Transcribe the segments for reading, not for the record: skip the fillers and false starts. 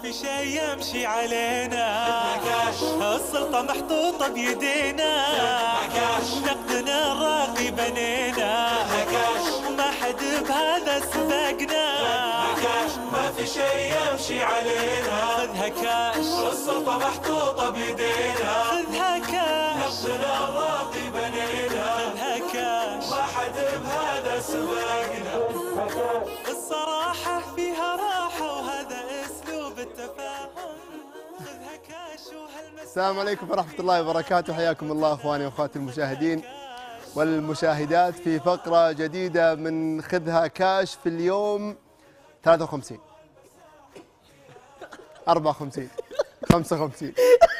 في شي يمشي علينا، السلطة محطوطة بيدينا، نقدنا الراقي بنينا، ما حد بهذا سبقنا، ما في شي يمشي علينا، خذها كاش السلطة محطوطة بيدينا، خذها كاش نقدنا الراقي بنينا، خذها كاش ما حد بهذا سبقنا، الصراحة فيها راحة وهذا اسلوب التفاهم، خذها كاش وهالمساحة. السلام عليكم ورحمة الله وبركاته، حياكم الله اخواني واخواتي المشاهدين والمشاهدات في فقرة جديدة من خذها كاش في اليوم 53 54 55.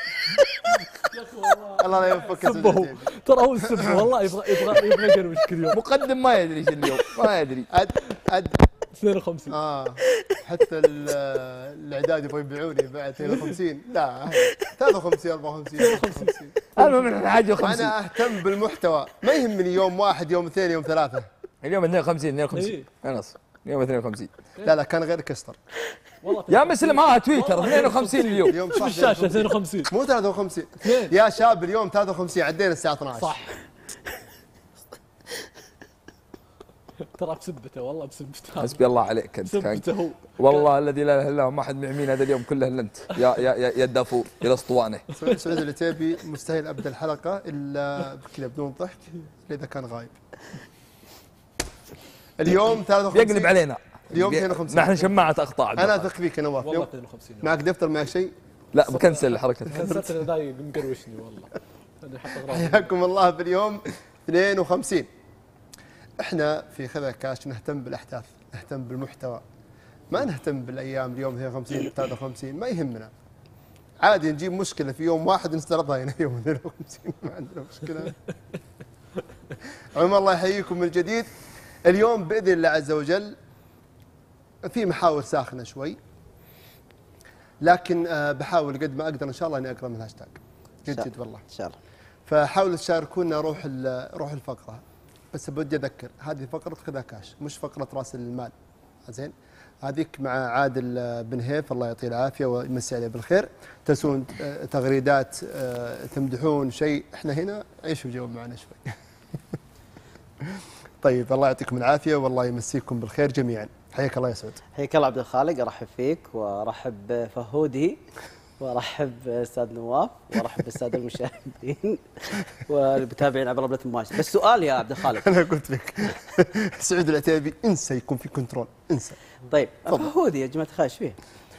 الله لا يوفقك يا سبه ترى هو السب والله يبغى يقرمش كل يوم. مقدم ما يدري ايش اليوم، ما يدري. أد 52 حتى الاعداد يبغوا يبيعوني بعد 52. لا 53 54 55. المهم احنا حاجه 50. انا اهتم بالمحتوى، ما يهمني يوم واحد يوم اثنين يوم ثلاثة. اليوم 52 خلاص اليوم 52. لا كان غير كستر يا مسلم ها تويتر 52 اليوم صح الشاشة 52 مو 53 يا شاب اليوم 53 عدينا الساعة 12 صح. ترى بسبته والله بسبته. حسبي الله عليك انت. بسبته هو والله الذي لا اله الا هو ما حد معمين هذا اليوم كله الا انت يا الدافور يا الاسطوانه. سعود العتيبي مستحيل ابدا الحلقة الا كذا بدون ضحك اذا كان غايب. اليوم 53 بيقلب علينا اليوم 52. نحن شماعة اخطاء. انا اثق فيك يا نواف. والله 52 معك دفتر معك شيء؟ لا بكنسل الحركة. كنسلت انا ضايق مقروشني والله. انا حط غراض. حياكم الله في اليوم 52. احنا في خذها كاش نهتم بالاحداث، نهتم بالمحتوى، ما نهتم بالايام. اليوم 52 53 ما يهمنا، عادي نجيب مشكله في يوم واحد نستعرضها هنا يوم 52 ما عندنا مشكله. عموما الله يحييكم من جديد. اليوم باذن الله عز وجل في محاور ساخنه شوي، لكن بحاول قد ما اقدر ان شاء الله اني اقرا من الهاشتاج جد والله ان شاء الله. فحاولوا تشاركونا روح الفقره. بس بدي اذكر هذه فقره خذها كاش مش فقره راس المال. زين هذيك مع عادل بن هيف الله يعطيه العافيه ويمسي عليه بالخير. تسون تغريدات تمدحون شيء، احنا هنا عيشوا جو معنا شوي. طيب الله يعطيكم العافيه والله يمسيكم بالخير جميعا. حياك الله يا سعود. حياك الله عبد الخالق، ارحب فيك وارحب بفهودي وارحب باستاذ نواف وارحب بالساده المشاهدين والمتابعين عبر البث المباشر. بس سؤال يا عبد الخالق. انا قلت لك سعود العتيبي انسى يكون في كنترول، انسى. طيب فهودي يا جماعه خايش فيه.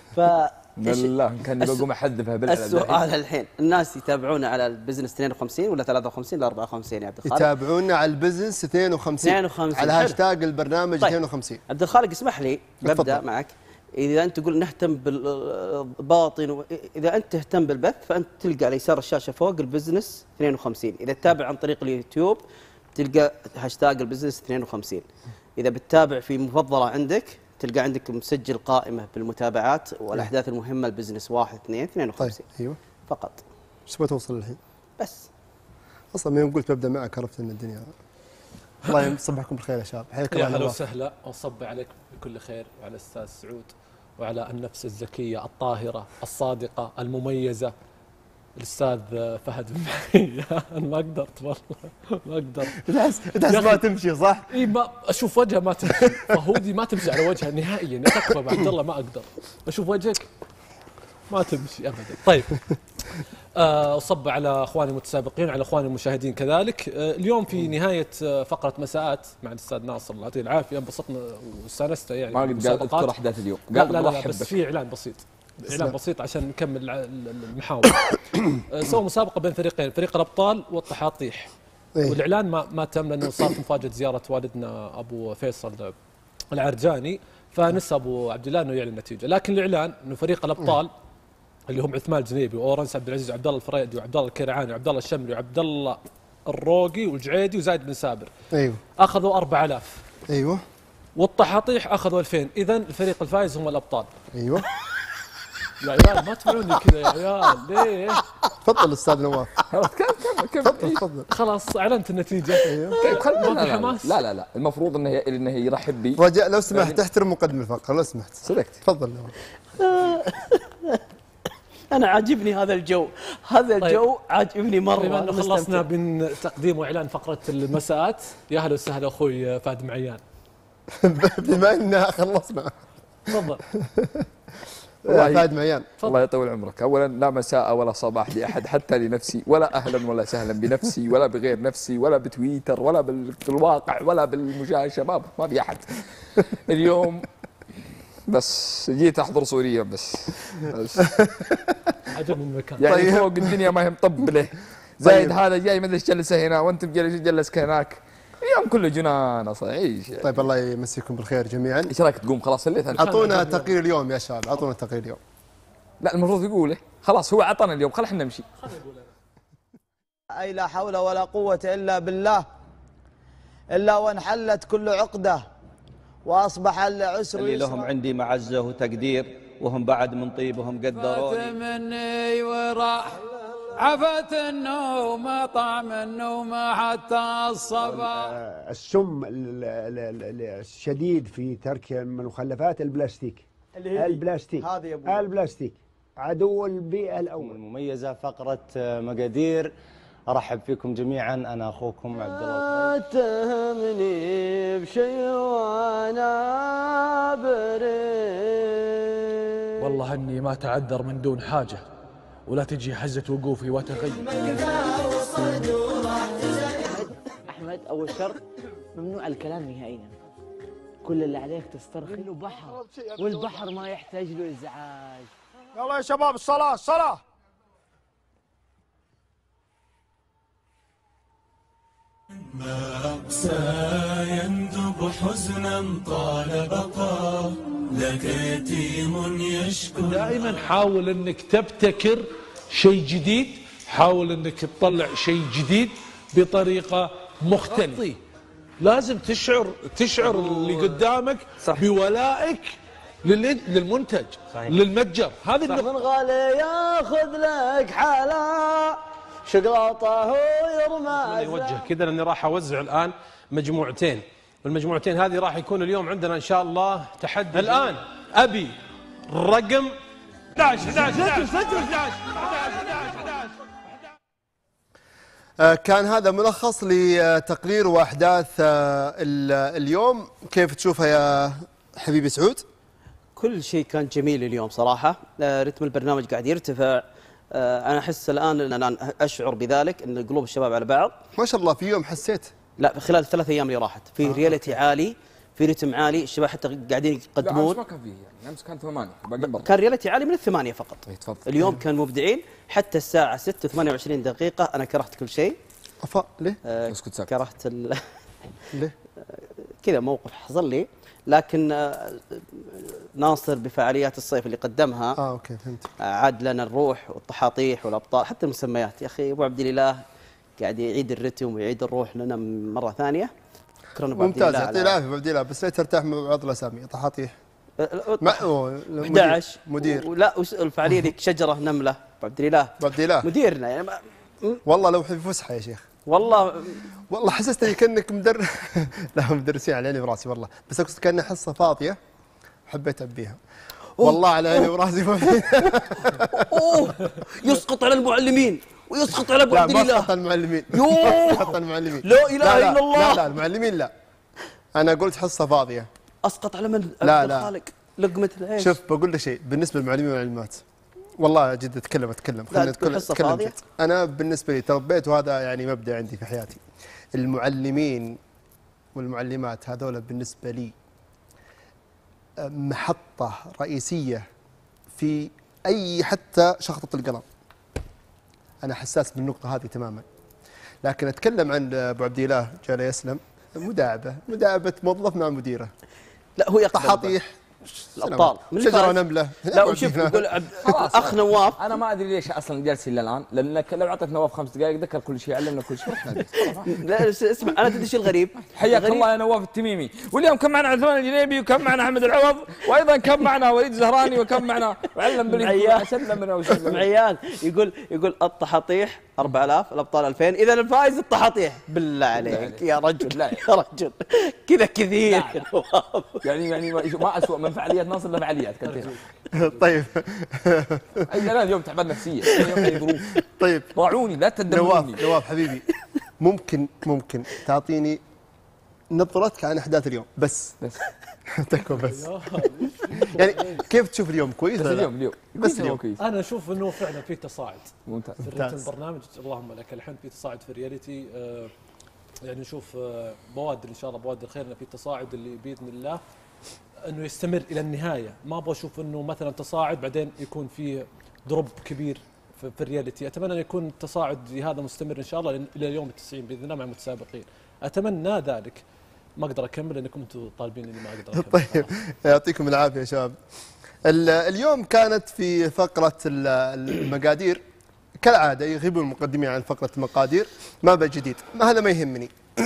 بالله كان بقوم احذفها بالعلم. السؤال الحين الناس يتابعونا على البزنس 52 ولا 53 ولا 54 يا عبد الخالق؟ يتابعونا على البزنس 52 على هاشتاج البرنامج. طيب 52. عبد الخالق اسمح لي ببدا معك. اذا انت تقول نهتم بالباطن، اذا انت تهتم بالبث فانت تلقى على يسار الشاشه فوق البزنس 52. اذا تتابع عن طريق اليوتيوب تلقى هاشتاج البزنس 52. اذا بتتابع في مفضله عندك تلقى عندك مسجل قائمه بالمتابعات والاحداث المهمه البزنس 1 2 52. طيب ايوه فقط. ايش تبغى توصل الحين؟ بس اصلا من قلت ببدا معك عرفت ان الدنيا. الله يصبحكم بالخير يا شباب. حياك الله. يا هلا وسهلا واصب عليك بكل خير وعلى الاستاذ سعود وعلى النفس الزكيه الطاهره الصادقه المميزه الاستاذ فهد بن انا ما قدرت والله ما قدرت. تحس ما تمشي صح؟ اي ما اشوف وجهه ما تمشي. فهودي ما تمشي على وجهه نهائيا. تكفى عبد الله ما اقدر اشوف وجهك ما تمشي ابدا. طيب أصب على اخواني المتسابقين وعلى اخواني المشاهدين كذلك. اليوم في نهايه فقره مساءات مع الاستاذ ناصر الله يعطيه العافيه انبسطنا واستانست يعني. ما قد قال اذكر احداث اليوم. قال لا بس في اعلان بسيط. اعلان بسيط عشان نكمل المحاور. سووا مسابقه بين فريقين، فريق الابطال والطحاطيح. والاعلان ما تم لانه صارت مفاجاه زياره والدنا ابو فيصل العرجاني، فنسى ابو عبد الله انه يعلن النتيجه. لكن الاعلان انه فريق الابطال اللي هم عثمان الجنيبي واورنس عبد العزيز وعبد الله الفريدي وعبد الله الكيرعاني وعبد الله الشمري وعبد الله الروقي والجعيدي وزايد بن سابر. ايوه اخذوا 4000. ايوه. والطحاطيح اخذوا 2000. اذا الفريق الفائز هم الابطال. ايوه. يا عيال ما تفعلوني كذا يا عيال ليه؟ تفضل استاذ نواف. خلاص كم تفضل. خلاص اعلنت النتيجه. لا المفروض انه يرحب بي. رجاء لو سمحت احترم مقدم الفقره لو سمحت. صدقت. تفضل نواف. انا عاجبني هذا الجو، هذا الجو طيب. عاجبني مره. بما انه خلصنا من تقديم واعلان فقره المساءات، يا اهلا وسهلا اخوي فهد معيان. بما اننا خلصنا تفضل. فهد معيان. الله يطول عمرك. اولا لا مساء ولا صباح لاحد، حتى لنفسي، ولا اهلا ولا سهلا بنفسي ولا بغير نفسي ولا بتويتر ولا بالواقع ولا بالمشاشه، ما في احد. اليوم بس جيت احضر سوريا بس. عجبني المكان. يعني طيب. فوق الدنيا ما هي مطبله، زايد هذا جاي ما ادري ايش جلسه هنا وانت جلسك هناك، اليوم كله جنان صحيح. طيب الله يمسيكم بالخير جميعا. ايش رايك تقوم خلاص الليل؟ اعطونا تقرير اليوم يا شباب، اعطونا تقرير اليوم. لا المفروض يقوله خلاص، هو عطنا اليوم، خل احنا نمشي. أي لا حول ولا قوة إلا بالله، إلا وانحلت كل عقدة وأصبح العسر اللي لهم عندي معزة وتقدير، وهم بعد من طيبهم قدروني. مني وراح عفت النوم، طعم النوم حتى الصباح. السم الشديد في ترك المخلفات البلاستيك. البلاستيك هذه يا أبو البلاستيك عدو البيئة الأول. المميزة فقرة مقادير. أرحب فيكم جميعا، أنا أخوكم عبد الله. لا تهمني بشيء وأنا بريء، والله أني ما تعذر من دون حاجة، ولا تجي حزة وقوفي وتغير. أحمد أول شرط ممنوع الكلام نهائيا، كل اللي عليك تسترخي له بحر، والبحر ما يحتاج له إزعاج. يلا يا شباب الصلاة الصلاة. ما أقسى يندب حزنا طال بقى، لك يتيم يشكو. دائما حاول أنك تبتكر شيء جديد، حاول أنك تطلع شيء جديد بطريقة مختلفة. لازم تشعر اللي قدامك بولائك للمنتج، للمتجر. هذه من غالي ياخذ لك حلا شقلاطه ويرمى. يوجه كذا لاني راح اوزع الان مجموعتين، والمجموعتين هذه راح يكون اليوم عندنا ان شاء الله تحدي. الان ابي رقم 11. كان هذا ملخص لتقرير واحداث اليوم. كيف تشوفها يا حبيبي سعود؟ كل شيء كان جميل اليوم صراحه، رتم البرنامج قاعد يرتفع. انا احس الان ان انا اشعر بذلك ان قلوب الشباب على بعض. ما شاء الله في يوم حسيت؟ لا خلال ال3 ايام اللي راحت في رياليتي عالي، في رتم عالي، الشباب حتى قاعدين يقدمون. ما كان فيه يعني، امس كان 8 باقي برا. كان رياليتي عالي من ال8 فقط. تفضل. اليوم كان مبدعين حتى الساعه 6:28 دقيقه. انا كرهت كل شيء. ليه؟ اسكت ساكت. كرهت ليه؟ كذا موقف حصل لي، لكن ناصر بفعاليات الصيف اللي قدمها اوكي فهمت. عاد لنا الروح والطحاطيح والابطال، حتى المسميات. يا اخي ابو عبد الاله قاعد يعيد الرتم ويعيد الروح لنا مره ثانيه. شكرا ابو عبد الاله. ممتاز، يعطيه العافيه ابو عبد الاله. بس لا ترتاح مع بعض الاسامي. طحاطيح 11 مدير. لا الفعاليه ذيك شجره نمله. ابو عبد الاله مديرنا يعني. والله لو في فسحه يا شيخ، والله حسستني كانك لا مدرسين على عيني وراسي والله، بس اقصد كانها حصه فاضيه حبيت ابيها. والله على عيني وراسي. يسقط على المعلمين ويسقط على ابو عبد الاله. لا ما اسقط المعلمين. اسقط المعلمين. لا اله الا الله. لا المعلمين لا، انا قلت حصه فاضيه. اسقط على من؟ لا الخالق لقمه العيش. شوف بقول لك شيء بالنسبه للمعلمين والمعلمات، والله جد اتكلم خلينا نتكلم جد. انا بالنسبه لي تربيت، وهذا يعني مبدا عندي في حياتي. المعلمين والمعلمات هذول بالنسبه لي محطه رئيسيه في اي حتى شخطه القلم. انا حساس بالنقطه هذه تماما. لكن اتكلم عن ابو عبد الاله جل يسلم، مداعبه موظف مع مديره. لا هو يقصد طحاطيح الابطال شجره نمله. لا وشوف يقول اخ نواف. انا ما ادري ليش اصلا جالس الى الان، لانك لو اعطيت نواف 5 دقائق ذكر كل شيء، علمنا كل شيء. لا اسمع، انا تدري ايش الغريب؟ حياك الله يا نواف التميمي. واليوم كم معنا عثمان الجنيبي، وكم معنا احمد العوض، وايضا كم معنا وليد الزهراني، وكم معنا وعلم بالعيال. سلمنا وسلم عيال. يقول الطحاطيح 4000، الابطال 2000، اذا الفائز الطحاطيح. بالله عليك يا رجل، يا رجل كذا كثير. يعني ما اسوء من فعاليات ناصر لفعاليات كثيره. طيب انا اليوم تعبان نفسيا، اليوم عندي ظروف. طيب راعوني لا تدمروني. نواف حبيبي، ممكن تعطيني نظرتك عن احداث اليوم بس تكفى بس. يعني كيف تشوف اليوم؟ كويس بس اليوم كويس. انا اشوف انه فعلا في تصاعد ممتاز في الريتم البرنامج. اللهم لك الحمد، في تصاعد في الرياليتي. يعني نشوف بوادر ان شاء الله، بوادر خير، انه في تصاعد اللي باذن الله انه يستمر الى النهايه. ما ابغى اشوف انه مثلا تصاعد بعدين يكون في دروب كبير في الرياليتي. اتمنى ان يكون التصاعد هذا مستمر ان شاء الله الى يوم ال90 باذن الله مع المتسابقين. اتمنى ذلك. ما اقدر اكمل لانكم انتم طالبين اني ما اقدر اكمل. طيب يعطيكم العافيه يا شباب. اليوم كانت في فقره المقادير كالعاده يغيبون المقدمين عن فقره المقادير. ما بجديد، هذا ما يهمني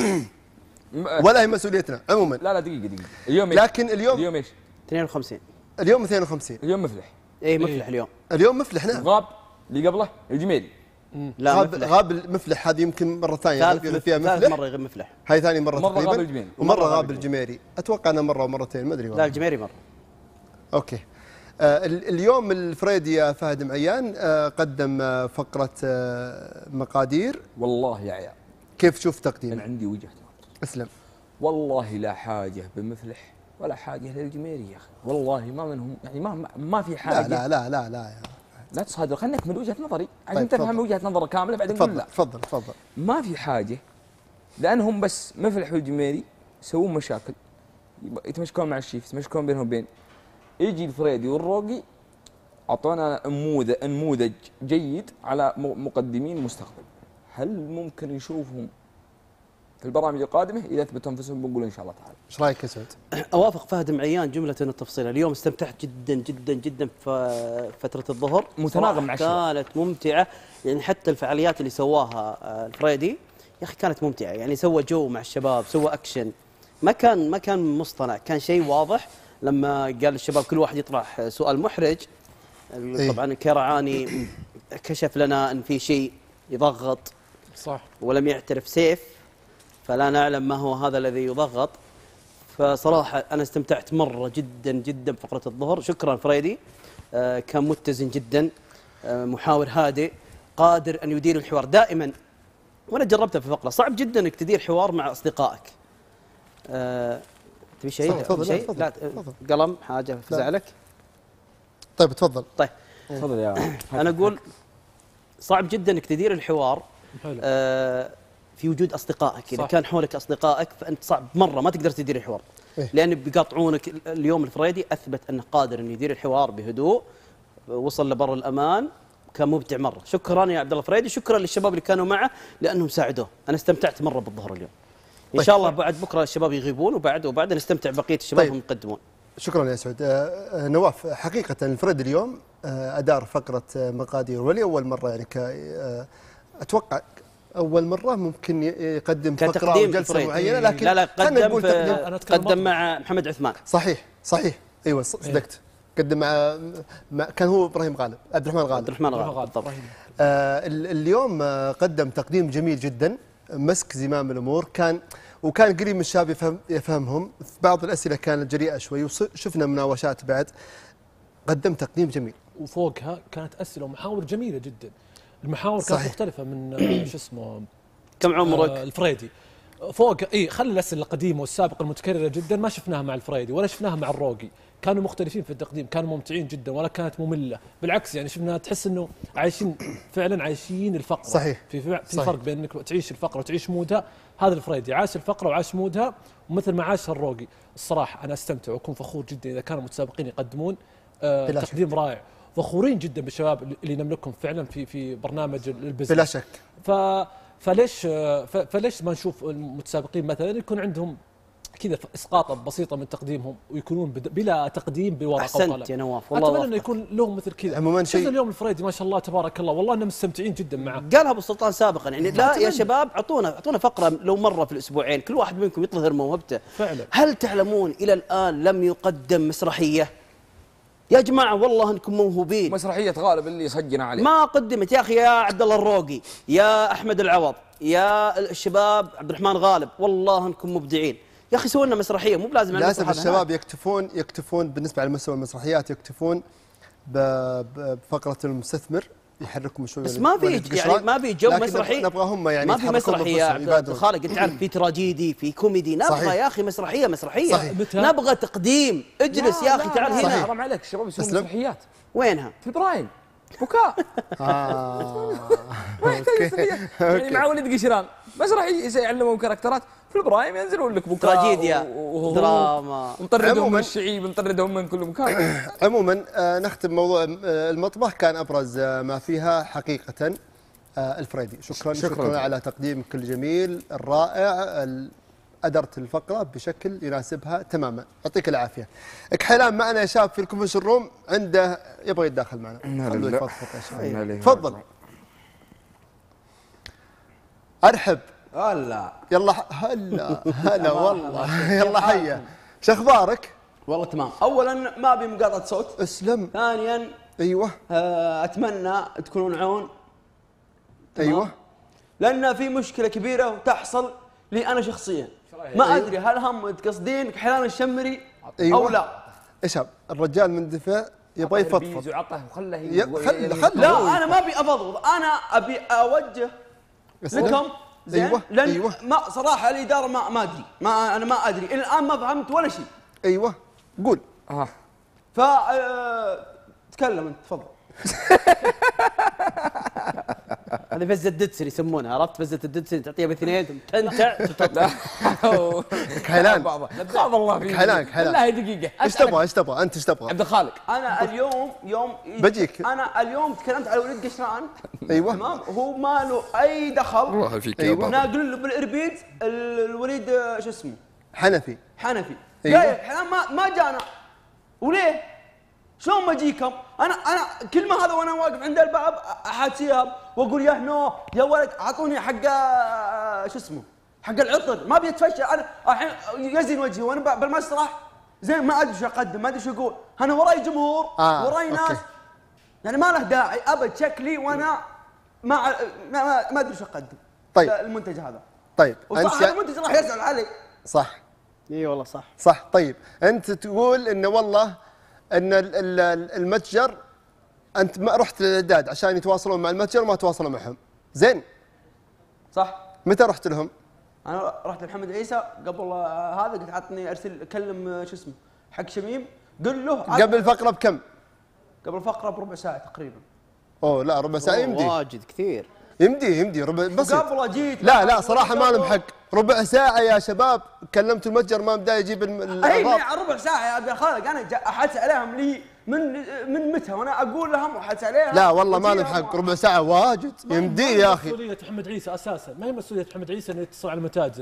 ولا هي مسؤوليتنا عموما. لا دقيقه اليوم إيش؟ لكن اليوم ايش؟ 52. اليوم 52. اليوم مفلح. اي مفلح اليوم مفلح. نعم. غاب اللي قبله الجميلي. لا غاب المفلح. هذه يمكن مره ثانيه فيها مفلح. ثالث مره يغيب مفلح. هاي ثاني مره تقريبا. غاب الجميري ومره غاب الجميري. اتوقع انه مره ومرتين ما ادري. لا الجميري مره. اوكي. اليوم الفريدي يا فهد معيان قدم فقره مقادير. والله يا عيال كيف تشوف تقديمه؟ انا عندي وجهه نظر. اسلم. والله لا حاجه بمفلح ولا حاجه للجميري يا اخي، والله ما منهم يعني ما في حاجه. لا لا لا لا لا تصادر، خليني اكمل وجهه نظري عشان طيب تفهم وجهه نظر كامله بعدين نقول لا. تفضل. ما في حاجه، لانهم بس مفلح والجميري يسوون مشاكل، يتمشكون مع الشيف، يتمشكون بينهم وبين. يجي الفريدي والروقي اعطونا نموذج جيد على مقدمين المستقبل. هل ممكن نشوفهم في البرامج القادمه؟ اذا اثبتوا انفسهم بنقول ان شاء الله تعالى. ايش رايك يا سعود؟ اوافق فهد معيان جمله التفصيل. اليوم استمتعت جدا جدا جدا في فتره الظهر، متناغم مع الشباب، كانت ممتعه. يعني حتى الفعاليات اللي سواها الفريدي يا اخي كانت ممتعه. يعني سوى جو مع الشباب، سوى اكشن، ما كان مصطنع، كان شيء واضح. لما قال الشباب كل واحد يطرح سؤال محرج، طبعا الكيرعاني كشف لنا ان في شيء يضغط صح ولم يعترف سيف، فلا نعلم ما هو هذا الذي يضغط. فصراحه انا استمتعت مره جدا جدا بفقره الظهر. شكرا فريدي، كان متزن جدا، محاور هادئ، قادر ان يدير الحوار دائما. وانا جربتها في فقره، صعب جدا انك تدير حوار مع اصدقائك. تبي شيء؟ تفضل. لا قلم حاجه فزعلك. طيب تفضل. طيب تفضل يا انا اقول صعب جدا انك تدير الحوار في وجود اصدقائك. اذا كان حولك اصدقائك فانت صعب مره ما تقدر تدير الحوار، لان بيقاطعونك. اليوم الفريدي اثبت انه قادر انه يدير الحوار بهدوء، وصل لبر الامان، كان ممتع مره. شكرا يا عبد الله فريدي، شكرا للشباب اللي كانوا معه لانهم ساعدوه. انا استمتعت مره بالظهر اليوم. ان شاء الله بعد بكره الشباب يغيبون وبعد نستمتع بقيه الشباب هم يقدمون. شكرا يا سعود. نواف، حقيقه الفريد اليوم ادار فقره مقادير ولاول مره، يعني اتوقع اول مره ممكن يقدم فقره او جلسه معينه، لكن لا قدم مع محمد عثمان. صحيح ايوه صدقت. قدم مع كان هو ابراهيم غالب، عبد الرحمن غالب طبعا. اليوم قدم تقديم جميل جدا، مسك زمام الامور، وكان قريب من الشباب، يفهمهم. في بعض الاسئله كانت جريئه شوي، وشفنا مناوشات بعد. قدم تقديم جميل، وفوقها كانت اسئله ومحاور جميله جدا. المحاور كانت مختلفه من شو اسمه كم عمرك الفريدي. فوق خلي الاسئله القديمه والسابقه المتكرره جدا ما شفناها مع الفريدي ولا شفناها مع الروقي. كانوا مختلفين في التقديم، كانوا ممتعين جدا ولا كانت ممله، بالعكس يعني شفنا تحس انه فعلا عايشين الفقره. صحيح. في فرق بين انك تعيش الفقره وتعيش مودها. هذا الفريدي عاش الفقره وعاش مودها، ومثل ما عاشها الروقي. الصراحه انا استمتع واكون فخور جدا اذا كانوا المتسابقين يقدمون تقديم رائع. فخورين جدا بالشباب اللي نملكهم فعلا في برنامج البزنس بلا شك. فليش ما نشوف المتسابقين مثلا يكون عندهم كذا اسقاطه بسيطه من تقديمهم ويكونون بلا تقديم بورقه وقلم. احسنت يا نواف والله. اتمنى انه يكون لهم مثل كذا. عموما شيء اليوم الفريدي ما شاء الله تبارك الله، والله اننا مستمتعين جدا معه. قالها ابو سلطان سابقا، يعني لا يا شباب اعطونا فقره لو مره في الاسبوعين، كل واحد منكم يظهر موهبته فعلا. هل تعلمون الى الان لم يقدم مسرحيه؟ يا جماعه والله انكم موهوبين. مسرحيه غالب اللي صجنا عليه ما قدمت يا اخي، يا عبد الله الروقي، يا احمد العوض، يا الشباب عبد الرحمن غالب، والله انكم مبدعين. يا اخي سووا لنا مسرحيه، مو بلازم. للاسف الشباب يكتفون بالنسبه على مستوى المسرحيات، يكتفون بفقره المستثمر يحركهم شوي، بس ما في يعني ما في جو مسرحي، نبغى هم يعني ما في مسرحي يا عبد الخالق. انت عارف في تراجيدي في كوميدي، نبغى يا اخي مسرحيه صحيح. نبغى تقديم. اجلس يا اخي تعال هنا. حرام عليك الشباب يسوون مسرحيات. وينها؟ في البرايم بكاء. ما يحتاج يعني مع ولد قشران مسرحي يعلمهم كاركترات. في البرايم ينزلون لك بكاء تراجيديا دراما، نطردهم من الشعيب، نطردهم من كل مكان. عموما نختم موضوع المطبخ. كان ابرز ما فيها حقيقه الفريدي. شكرا على تقديمك الجميل الرائع. أدرت الفقرة بشكل يناسبها تماما. يعطيك العافية. كحيلان معنا يا شاب في الكونفرنس روم، عنده يبغى يتداخل معنا. تفضل. ارحب. هلا يلا هلا والله. يلا حيا. شو اخبارك؟ والله تمام. اولا ما ابي مقاطعة صوت. اسلم. ثانيا ايوه اتمنى تكونون عون. ايوه لان في مشكلة كبيرة وتحصل لي انا شخصيا. ما ادري هل هم تقصدين كحيلان الشمري او لا. ايش الرجال مندفع يبغى يفضفض. وعطه وخله لا انا ما ابي افضفض، انا ابي اوجه لكم. زين لان ما صراحه الاداره ما ادري، انا ما ادري الى الان ما فهمت ولا شيء. ايوه قول. ف تكلم انت تفضل. هذه فزة الددسر يسمونها، عرفت؟ فزة الددسر تعطيها باثنين تنتع تطلع. كحيلان خاف الله فيك. كحيلان والله دقيقة. ايش تبغى انت؟ ايش تبغى؟ عبد الخالق انا اليوم بجيك. انا اليوم تكلمت على وليد قشران. ايوه تمام. هو ما له اي دخل. روح فيك يا بابا. ناقل له بالاربيد الوليد شو اسمه؟ حنفي. أيوة. قايل حنان ما جانا. وليه؟ شلون ما اجيكم؟ انا كلمه هذا وانا واقف عند الباب احاتيها واقول يا هنو يا ولد اعطوني حق شو اسمه؟ حق العطر. ما ابي اتفشل انا الحين يزين وجهي وانا بالمسرح. زين ما ادري شو اقدم، ما ادري شو اقول. انا وراي جمهور وراي ناس. يعني ما له داعي ابد شكلي وانا ما ادري شو اقدم. طيب المنتج هذا. طيب انت المنتج راح يسال علي. صح. اي والله صح. طيب انت تقول انه والله ان المتجر انت ما رحت للاعداد عشان يتواصلون مع المتجر وما تواصلوا معهم. زين صح. متى رحت لهم؟ انا رحت لمحمد عيسى قبل هذا، قلت عطني ارسل كلم شو اسمه حق شميم. قل له قبل الفقره بكم؟ قبل الفقره بربع ساعه تقريبا. اوه لا ربع ساعه يمدي. واجد كثير. يمدي ربع بس. قبل جيت. لا صراحه ما لهم حق. ربع ساعه يا شباب. كلمت المتجر ما بدا يجيب اي ربع ساعه يا عبد الخالق. انا احس عليهم لي من متى وانا اقول لهم احس عليهم. لا والله ما لهم حق. ربع ساعه واجد يمدي يا اخي. مسؤوليه محمد عيسى اساسا، ما هي مسؤوليه محمد عيسى انه يتصل على المتاجر.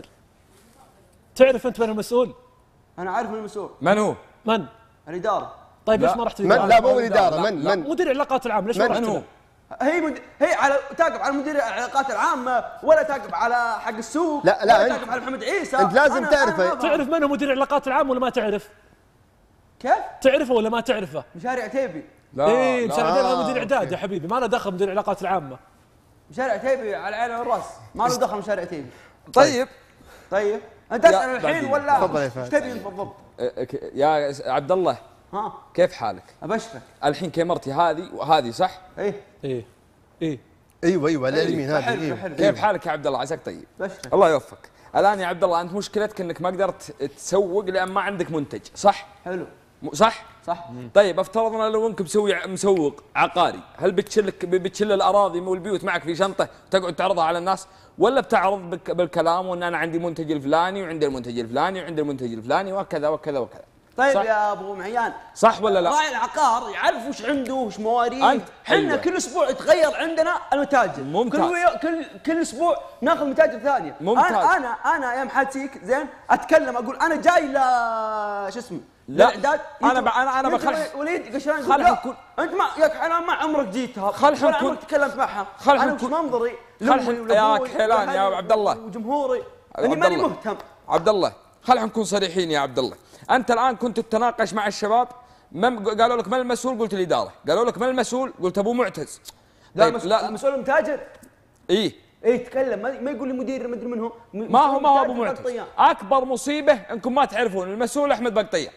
تعرف انت من المسؤول؟ انا عارف من المسؤول. من هو؟ من؟ الاداره. طيب ليش ما رحت للاداره؟ لا مو الاداره. من مدير العلاقات العامه. ليش ما رحت له؟ هي على تاقف على مدير العلاقات العامه ولا تاقف على حق السوق. لا ولا تاقف على محمد عيسى. انت لازم تعرفه. تعرف من هو مدير العلاقات العامه ولا ما تعرف؟ كيف؟ تعرفه ولا ما تعرفه؟ مشاري عتيبي. ايه مشاري عتيبي مدير اعداد يا حبيبي، ما له دخل مدير العلاقات العامه. مشاري عتيبي على العين والراس، ما له دخل مشاري عتيبي. طيب انت اسال الحين ولا تفضل يا ايش تبي بالضبط؟ يا عبد الله كيف حالك؟ ابشرك. الحين كاميرتي هذه وهذه صح؟ ايه ايوه على اليمين هذه. كيف حالك يا عبد الله؟ عساك طيب. بشرك. الله يوفقك. الان يا عبد الله انت مشكلتك انك ما قدرت تسوق لان ما عندك منتج، صح؟ حلو. صح؟ صح. طيب افترضنا لو انك مسوق عقاري، هل بتشل الاراضي والبيوت معك في شنطه وتقعد تعرضها على الناس، ولا بتعرض بالكلام وان انا عندي المنتج الفلاني وعندي المنتج الفلاني وعندي المنتج الفلاني وكذا وكذا وكذا؟ طيب صح؟ يا ابو معيان صح ولا لا؟ راعي العقار يعرف وش عنده وش مواريد. احنا أيوة. كل اسبوع يتغير عندنا المتاجر. ممتاز. كل اسبوع ناخذ متاجر ثانيه. ممتاز. انا يا محاتيك زين اتكلم اقول انا جاي لا شو اسمه لا الاعداد. انا بخلي وليد قشران يقول لا انت ما يا كحيلان ما عمرك جيتها ولا عمرك تكلمت معها. انا وش منظري يا كحيلان يا عبد الله وجمهوري اني ماني مهتم. عبد الله خلينا نكون صريحين يا عبد الله. انت الان كنت تتناقش مع الشباب، قالوا لك من المسؤول؟ قلت الاداره. قالوا لك من المسؤول؟ قلت ابو معتز. لا المسؤول المتاجر. ايه تكلم ما يقول لي مدير ما ادري من هو. ما هو ابو معتز. اكبر مصيبه انكم ما تعرفون المسؤول احمد بقطيه.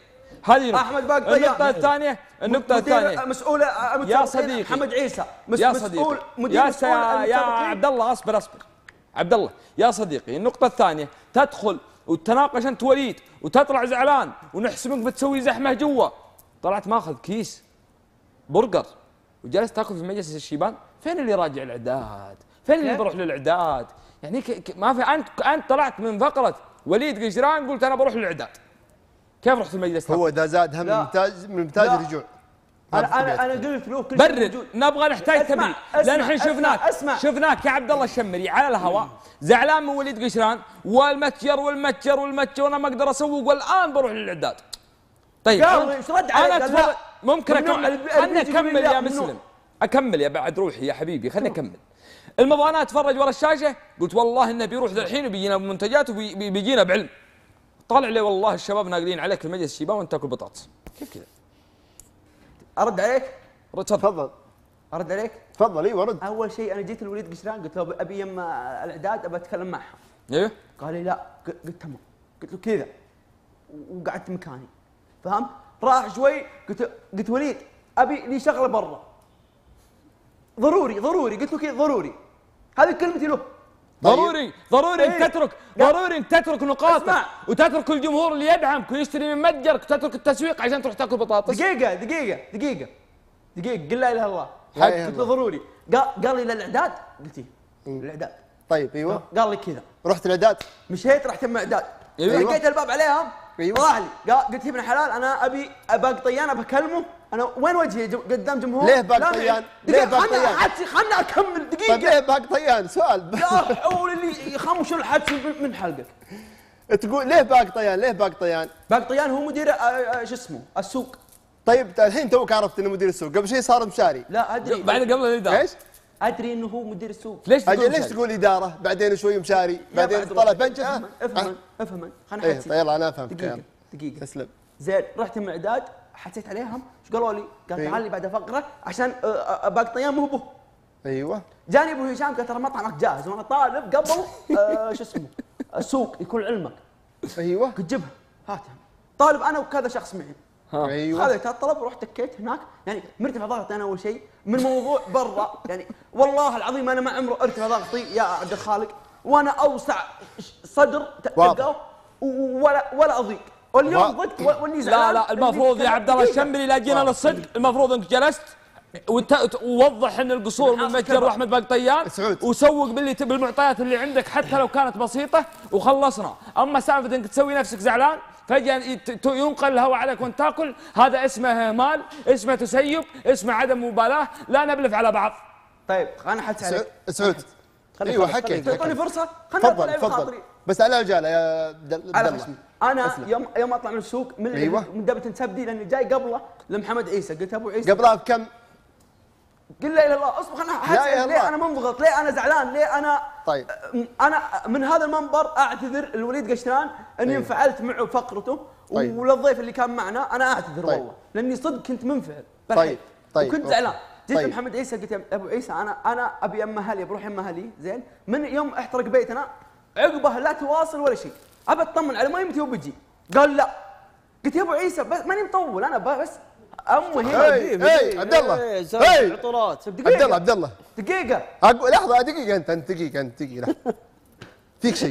هذه احمد باقي طيان. النقطة الثانية مسؤول يا صديقي محمد عيسى يا صديقي يا عبد الله اصبر عبد الله يا صديقي. النقطة الثانية تدخل وتناقش انت وليد وتطلع زعلان ونحسبك بتسوي زحمة جوا، طلعت ماخذ كيس برجر وجلست تاكل في مجلس الشيبان. فين اللي راجع الاعداد؟ فين اللي بروح للاعداد؟ يعني ما في. انت طلعت من فقرة وليد قشران قلت انا بروح للاعداد. كيف رحت المجلس؟ هو اذا زاد هم من نتاج الرجوع. انا قلت له كل برد نبغى نحتاج تبريد، لان الحين شفناك يا عبد الله الشمري على الهواء زعلان من وليد قشران والمتجر وانا ما اقدر اسوق والان بروح للاعداد. طيب انا ممكن اكمل. خلني اكمل يا مسلم، اكمل يا بعد روحي يا حبيبي، خلني اكمل. المبغى انا اتفرج ورا الشاشه، قلت والله انه بيروح ذا الحين وبيجينا بمنتجات وبيجينا بعلم. طالع لي والله الشباب ناقلين عليك في مجلس الشيبان وانت تاكل بطاطس. كيف كذا؟ ارد عليك؟ تفضل. ارد عليك؟ تفضل. ايوه رد. اول شيء انا جيت لوليد قشران قلت له ابي يم الاعداد ابى اتكلم معها. ايوه. قال لي لا. قلت تمام. قلت له كذا وقعدت مكاني. فهم؟ راح شوي قلت وليد ابي لي شغله برا. ضروري قلت له كذا ضروري. هذه كلمتي له. ضروري انك تترك نقاطك وتترك الجمهور اللي يدعمك ويشتري من متجرك وتترك التسويق عشان تروح تاكل بطاطس. دقيقة قل لا اله الا الله. قلت له ضروري. قال لي للاعداد. قلت الاعداد. طيب ايوه. قال لي كذا. رحت الاعداد. مشيت رحت مع اعداد. لقيت الباب عليهم. راح لي قلت يا ابن الحلال انا ابي باقي طيان بكلمه. انا وين وجهي قدام جمهور؟ ليه باقي طيان؟ ليه باقي طيان؟ خلنا اكمل دقيقة. طيب ليه باقي طيان؟ سؤال. يا حول اللي يخمشوا الحدس من حلقك. تقول ليه باقي طيان؟ ليه باقي طيان؟ باقي طيان هو مدير شو اسمه السوق. طيب الحين توك عرفت انه مدير السوق، قبل شيء صار مشاري. لا ادري. بعد قبل الاداره. ايش؟ ادري انه هو مدير السوق. ليش تقول اداره؟ بعدين شوي مشاري، بعدين طلع فجأة. افهم خلينا نحكي. يلا انا افهم. دقيقة تسلم. زين رحت مع اعداد حسيت عليهم. ايش قالوا لي؟ قال تعال لي بعد فقره عشان باقي طيان مو به. ايوه. جاني ابو هشام قال ترى مطعمك جاهز وانا طالب قبل شو اسمه السوق يكون علمك. ايوه. قلت جيبها هاتها. طالب انا وكذا شخص معي. ايوه. خذيت الطلب ورحت تكيت هناك. يعني مرتفع ضغطي انا اول شيء من موضوع برا. يعني والله العظيم انا ما عمره ارتفع ضغطي يا عبد الخالق وانا اوسع صدر تلقاه ولا اضيق. واليوم ضدت واني زعلان. لا المفروض يا عبد الله الشمري لا جينا للصدق، المفروض انك جلست ووضح ان القصور من متجر واحمد باقي طيان وسوق بالمعطيات اللي عندك حتى لو كانت بسيطه وخلصنا. اما سالفه انك تسوي نفسك زعلان فجاه ينقل الهواء عليك وانت تاكل، هذا اسمه اهمال، اسمه تسيب، اسمه عدم مبالاه، لا نبلف على بعض. طيب انا حدث عليك سعود. ايوه حكي. تعطوني فرصه خليني اطلع بخاطري. بس على رجاله يا عبد الله. انا يوم اطلع من السوق من دبة سبدي لاني جاي قبله لمحمد عيسى. قلت ابو عيسى قبلها بكم؟ قل لا اله الا الله. اصبر خلنا ليه انا منضغط؟ ليه انا زعلان؟ ليه انا طيب انا من هذا المنبر اعتذر لوليد قشران اني انفعلت معه فقرته. وللضيف اللي كان معنا انا اعتذر والله لاني صدق كنت منفعل. طيب وكنت زعلان. جيت لمحمد عيسى قلت يا ابو عيسى انا ابي يم اهلي بروح يم اهلي. زين من يوم احترق بيتنا عقبه لا تواصل ولا شيء، ابى اطمن على ما يمتى وبجي. قال لا. قلت يا ابو عيسى بس ماني مطول انا بس امه هنا. عبد الله عطلات. عبد الله دقيقه اقول لحظه دقيقه انت دقيقه فيك شيء.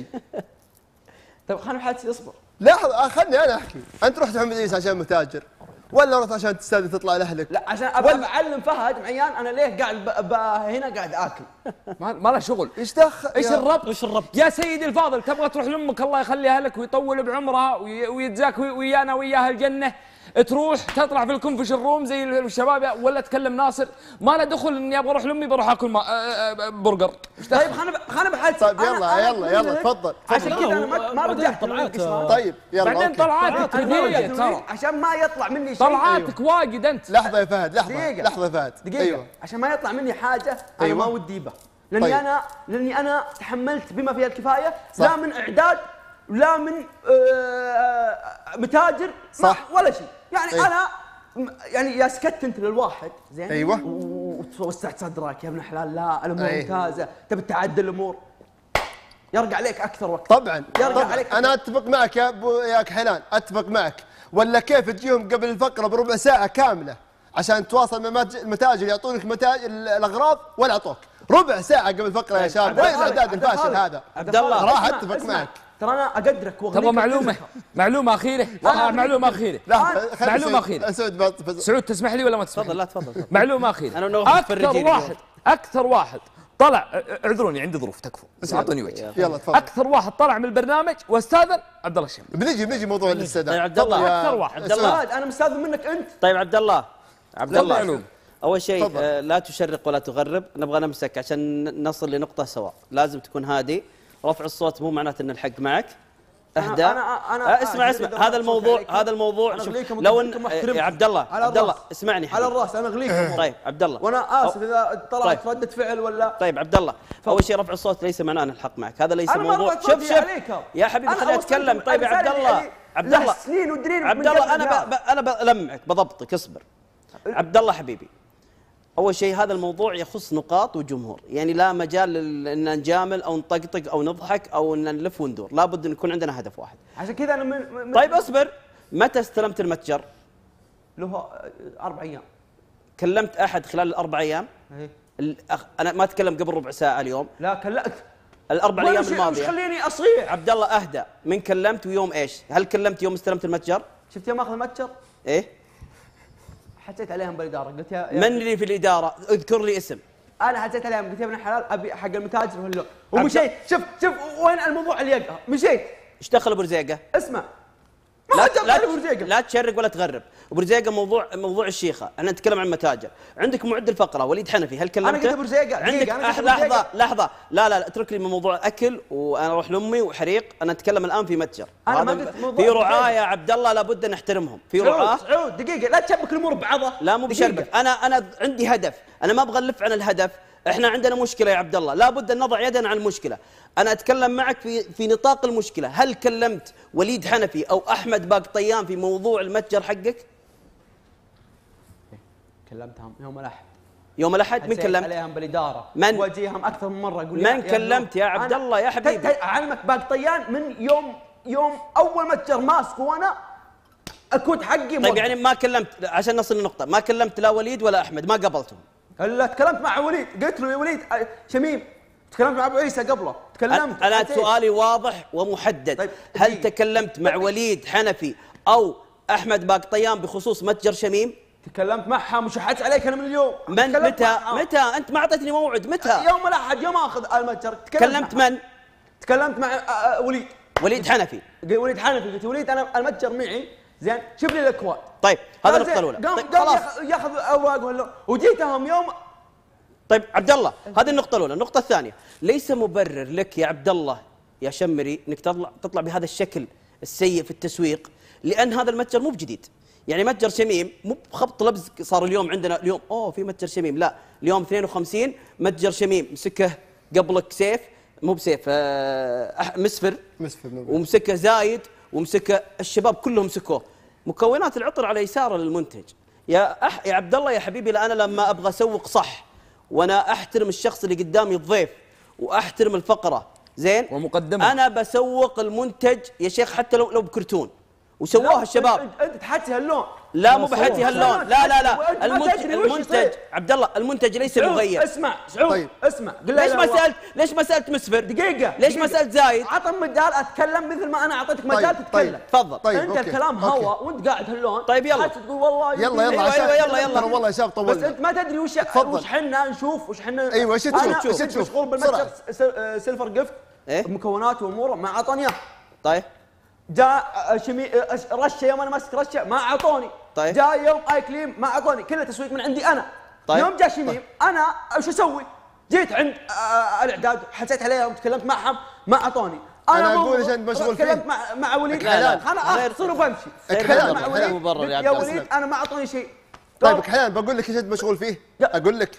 طيب خلنا حالتي اصبر لحظه خلني انا احكي. انت رحت محمد عيسى عشان متاجر ولا رحت عشان تستاذن تطلع لاهلك؟ لا عشان ابى اعلم فهد معيان انا ليه قاعد هنا قاعد اكل. ما له شغل. ايش دخل؟ ايش الربط؟ يا سيدي الفاضل تبغى تروح لامك الله يخليها لك ويطول بعمرها ويجزاك ويانا وياها الجنه، تروح تطلع في الكونفش الروم زي الشباب ولا تكلم ناصر؟ ما له دخل اني ابغى اروح لامي بروح اكل برجر. طيب خلنا بحالتي. طيب يلا تفضل. عشان كذا انا ما رجعت. طيب يلا بعدين طلعاتك ترى عشان ما يطلع مني شيء. طلعاتك واجد انت. لحظه يا فهد لحظه يا فهد دقيقه عشان ما يطلع مني حاجه انا ما ودي بها. لاني انا تحملت بما فيها الكفايه. لا من اعداد لا من متاجر ولا شيء. يعني انا يعني يا سكت انت للواحد زين. ايوه ووسعت صدرك يا ابن الحلال. لا الامور ممتازه تبي تعدل الامور يرجع عليك اكثر وقت. طبعا يرجع عليك انا اتفق معك يا ابو يا كحلان، اتفق معك. ولا كيف تجيهم قبل الفقره بربع ساعه كامله عشان تواصل مع المتاجر يعطونك الاغراض ولا اعطوك ربع ساعه قبل الفقره يا شباب. وين الاعداد الفاشل هذا؟ عبد الله راح اتفق معك. ترى انا اقدرك تبغى معلومه اخيره؟ معلومه اخيره. معلومه اخيره. سعود تسمح لي ولا ما تسمح؟ تفضل. لا تفضل. معلومه اخيره. اكثر واحد طلع، اعذروني عندي ظروف تكفوا بس اعطوني وجه. يلا تفضل. اكثر واحد طلع من البرنامج واستاذن عبد الله الشمري. بنجي موضوع الاستاذان. طيب عبد الله، اكثر واحد. عبد الله انا مستاذن منك انت. طيب عبد الله اول شيء لا تشرق ولا تغرب، نبغى نمسك عشان نصل لنقطه سواء. لازم تكون هادي. رفع الصوت مو معناته ان الحق معك. اهدى. أنا اسمع هذا الموضوع شوف لو ان يا عبد الله اسمعني على الراس انا اغليكم. طيب عبد الله وانا اسف اذا طلعت رده فعل ولا. طيب عبد الله اول شيء رفع الصوت ليس معناه ان الحق معك، هذا ليس موضوع. شوف يا حبيبي خليني اتكلم. طيب يا عبد الله سنين ودرين عبد الله انا بلمعك بضبطك اصبر. عبد الله حبيبي اول شيء هذا الموضوع يخص نقاط وجمهور، يعني لا مجال ان نجامل او نطقطق او نضحك او ان نلف وندور، لابد ان يكون عندنا هدف واحد. عشان كذا انا طيب اصبر. متى استلمت المتجر؟ له 4 ايام. كلمت احد خلال ال4 ايام؟ انا ما اتكلم قبل ربع ساعه اليوم. لا كلمت ال4 ايام الماضيه. مش خليني اصيح. عبد الله اهدى. من كلمت ويوم ايش؟ هل كلمت يوم استلمت المتجر؟ شفت يوم اخذ المتجر؟ ايه حسيت عليهم بالاداره قلت يا من اللي في الاداره؟ اذكر لي اسم. انا حسيت عليهم قلت يا ابن الحلال ابي حق المتاجر ولا ومشيت. شوف وين الموضوع اللي يقع. مشيت. ايش دخل ابو رزيقه؟ اسمع لا تشرق ولا تغرب. ابو رزيقه موضوع الشيخه، احنا نتكلم عن متاجر. عندك معد الفقره وليد حنفي، هل كلمته؟ انا قلت ابو رزيقه. عندك لحظه لا اترك لي من موضوع اكل وانا اروح لامي وحريق. انا اتكلم الان في متجر. في رعاه يا عبد الله لابد ان نحترمهم. في رعاه. سعود دقيقه لا تشبك الامور بعضها. لا مو بشبك. انا عندي هدف، انا ما ابغى نلف عن الهدف. احنا عندنا مشكله يا عبد الله، لابد ان نضع يدنا عن المشكله. انا اتكلم معك في نطاق المشكله. هل كلمت وليد حنفي او احمد باقطيان في موضوع المتجر حقك؟ كلمتهم يوم الاحد. من كلمت عليهم بالاداره. من واجيهم اكثر من مره اقول من كلمت يا عبد الله يا حبيبي؟ اعلمك باقطيان من يوم اول متجر ماسك وانا اكون حقي. طيب يعني ما كلمت عشان نصل للنقطه، ما كلمت لا وليد ولا احمد، ما قبلتهم؟ هلا تكلمت مع وليد، قلت له يا وليد شميم. تكلمت مع ابو عيسى قبله. تكلمت. انا سؤالي واضح ومحدد. طيب هل تكلمت مع وليد حنفي او احمد باقطيان بخصوص متجر شميم؟ تكلمت معهم وشحت عليك انا من اليوم. متى انت ما اعطيتني موعد؟ متى؟ يوم الاحد يوم اخذ المتجر. كلمت من؟ تكلمت مع وليد حنفي. قلت وليد انا المتجر معي زين شوف لي الاكواد. طيب هذا النقطه الاولى. قام ياخذ اوراق ولا وجيتهم يوم. طيب عبد الله هذه النقطه الاولى. النقطه الثانيه، ليس مبرر لك يا عبد الله يا شمري انك تطلع بهذا الشكل السيء في التسويق، لان هذا المتجر مو بجديد. يعني متجر شميم مو بخبط لبز صار اليوم عندنا اليوم في متجر شميم، لا اليوم 52 متجر شميم مسكه قبلك سيف، مو بسيف مسفر ومسكه زايد ومسكه الشباب كلهم مسكوه. مكونات العطر على يسار للمنتج. يا عبد الله يا حبيبي، انا لما ابغى اسوق صح وانا احترم الشخص اللي قدامي الضيف واحترم الفقره زين ومقدمه، انا بسوق المنتج يا شيخ حتى لو بكرتون وسووها الشباب. انت تحتي هاللون. لا مو بحتي هاللون. لا المنتج عبد الله المنتج ليس مغير. اسمع سعود. طيب. اسمع ليش ما سالت مسفر؟ دقيقه. ليش ما سالت زايد؟ عطني مجال اتكلم مثل ما انا اعطيتك مجال تتكلم. تفضل. طيب. انت الكلام هوا وانت قاعد هاللون. طيب يلا تقول والله يلا يلا والله يا شباب طولنا. بس انت ما تدري وش حنا نشوف وش حنا. ايوه ايش تشوف؟ مشغول بالمتجر سيلفر جفت بمكوناته واموره ما اعطاني. طيب جاء رشه يوم انا ماسك رشه ما اعطوني. طيب جاء يوم اي كليم ما اعطوني، كله تسويق من عندي انا. طيب يوم جاء شميم انا وش اسوي؟ جيت عند الاعداد حسيت عليهم تكلمت معهم ما اعطوني. انا اقول ايش انت مشغول فيه؟ تكلمت مع وليد انا اختصر وبمشي. مع وليد يا وليد انا ما اعطوني شيء. طيب احيانا بقول لك ايش انت مشغول فيه؟ اقول لك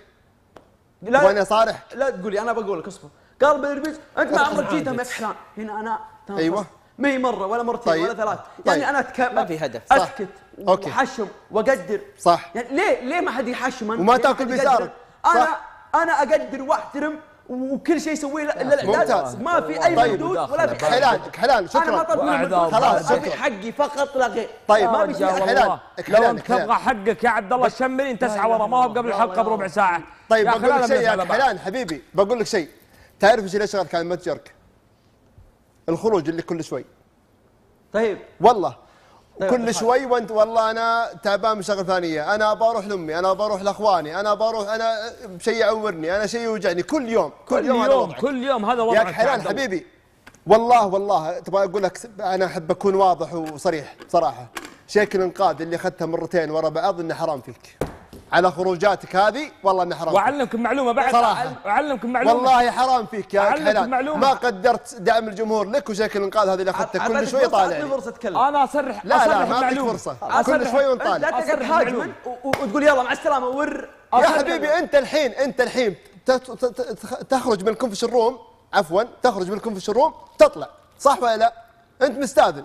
وانا صارح. لا تقول لي انا بقول لك اصبر. قال بالربيز انت ما عمرك جيتهم يا كحلان. هنا انا ايوه ما هي مره ولا مرتين ولا ثلاث. يعني انا ما في هدف. اسكت وحشم واقدر. صح. يعني ليه ما حد يحشم؟ وما تاكل بيسارك. انا اقدر واحترم وكل شيء يسويه الا ممتاز. الاعداد، ما في اي طيب. حدود ولا في كحلان شكرا. انا ما طلبت منهم خلاص ابي حقي فقط لا غير. طيب ما في كحلان لو انت تبغى حقك يا عبد الله الشمري انت تسعى ورا، ما هو قبل الحلقه بربع ساعه. طيب بقول لك شيء يا كحلان حبيبي، بقول لك شيء. تعرف ايش اللي شغلك على متجرك؟ الخروج اللي كل شوي. طيب والله كل شوي وانت والله انا تعبان من شغله ثانيه، انا بروح لامي، انا بروح لاخواني، انا بروح، انا شيء يعورني، انا شيء يوجعني كل يوم كل يوم هذا وضعك يا كحلان حبيبي. والله تبغى اقول لك انا احب اكون واضح وصريح بصراحه. شيك الانقاذ اللي اخذتها مرتين ورا بعض انه حرام فيك على خروجاتك هذه، والله انه حرام. واعلمكم معلومه بعد صراحه، اعلمكم معلومه والله حرام فيك يا كحلان. معلومة. ما قدرت دعم الجمهور لك، وشيك الانقاذ هذه اللي اخذتها كل شوي طالع. انا اصرح لا ما اعطيك فرصه، كل شوي ونطالع. لا تهاجم وتقول يلا مع السلامه ور. يا حبيبي انت الحين تخرج من الكونفشن روم، عفوا تخرج من الكونفشن روم تطلع، صح ولا لا؟ انت مستاذن.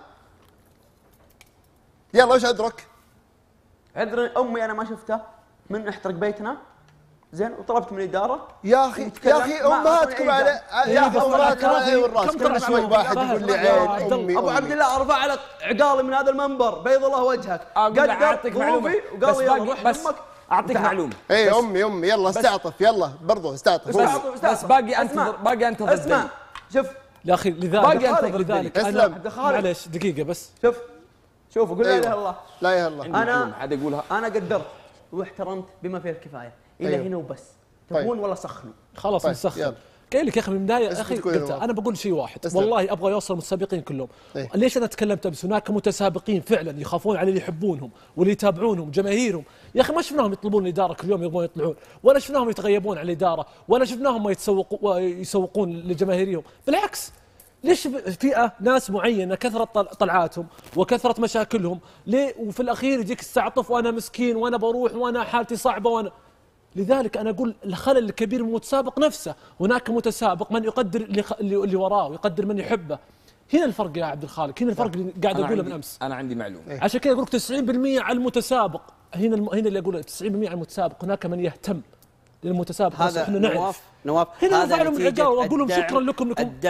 يلا وش عذرك؟ عذر امي انا ما شفتها من احترق بيتنا زين، وطلبت من الاداره. يا اخي امهاتكم على امهاتكم على العين والراس، كل شوي واحد يقول لي عين امي. ابو عبد الله ارفع لك عقالي من هذا المنبر، بيض الله وجهك. اعطيك معلومه وقال يلا روح لامك. اعطيك معلومه. اي امي يلا استعطف، يلا برضو استعطف. بس باقي انتظر اسمع شوف يا اخي لذلك اسلم. معلش دقيقه بس. شوف قول لا اله الا الله. لا اله الا الله. انا حد يقولها. انا قدرت واحترمت بما فيه الكفايه الى هنا وبس. تبون ولا سخنوا؟ خلاص نسخن. قايل لك يا اخي من البدايه اخي قلت انا بقول شيء واحد، والله ابغى يوصل المتسابقين كلهم. ليش انا تكلمت امس؟ هناك متسابقين فعلا يخافون على اللي يحبونهم واللي يتابعونهم جماهيرهم. يا اخي ما شفناهم يطلبون الاداره كل يوم يبغون يطلعون، ولا شفناهم يتغيبون على الاداره، ولا شفناهم يسوقون لجماهيرهم. بالعكس، ليش فئه ناس معينه كثرت طلعاتهم وكثرت مشاكلهم ليه، وفي الاخير يجيك استعطف وانا مسكين وانا بروح وانا حالتي صعبه وانا. لذلك انا اقول الخلل الكبير من المتسابق نفسه. هناك متسابق من يقدر اللي وراه ويقدر من يحبه. هنا الفرق يا عبد الخالق، هنا الفرق اللي قاعد اقوله من امس. انا عندي معلومه عشان كذا اقول لك 90% على المتسابق. هنا اللي اقوله 90% على المتسابق. هناك من يهتم للمتسابق. هذا احنا نعرف نواف هنا نرفع لهم العقال واقول لهم شكرا لكم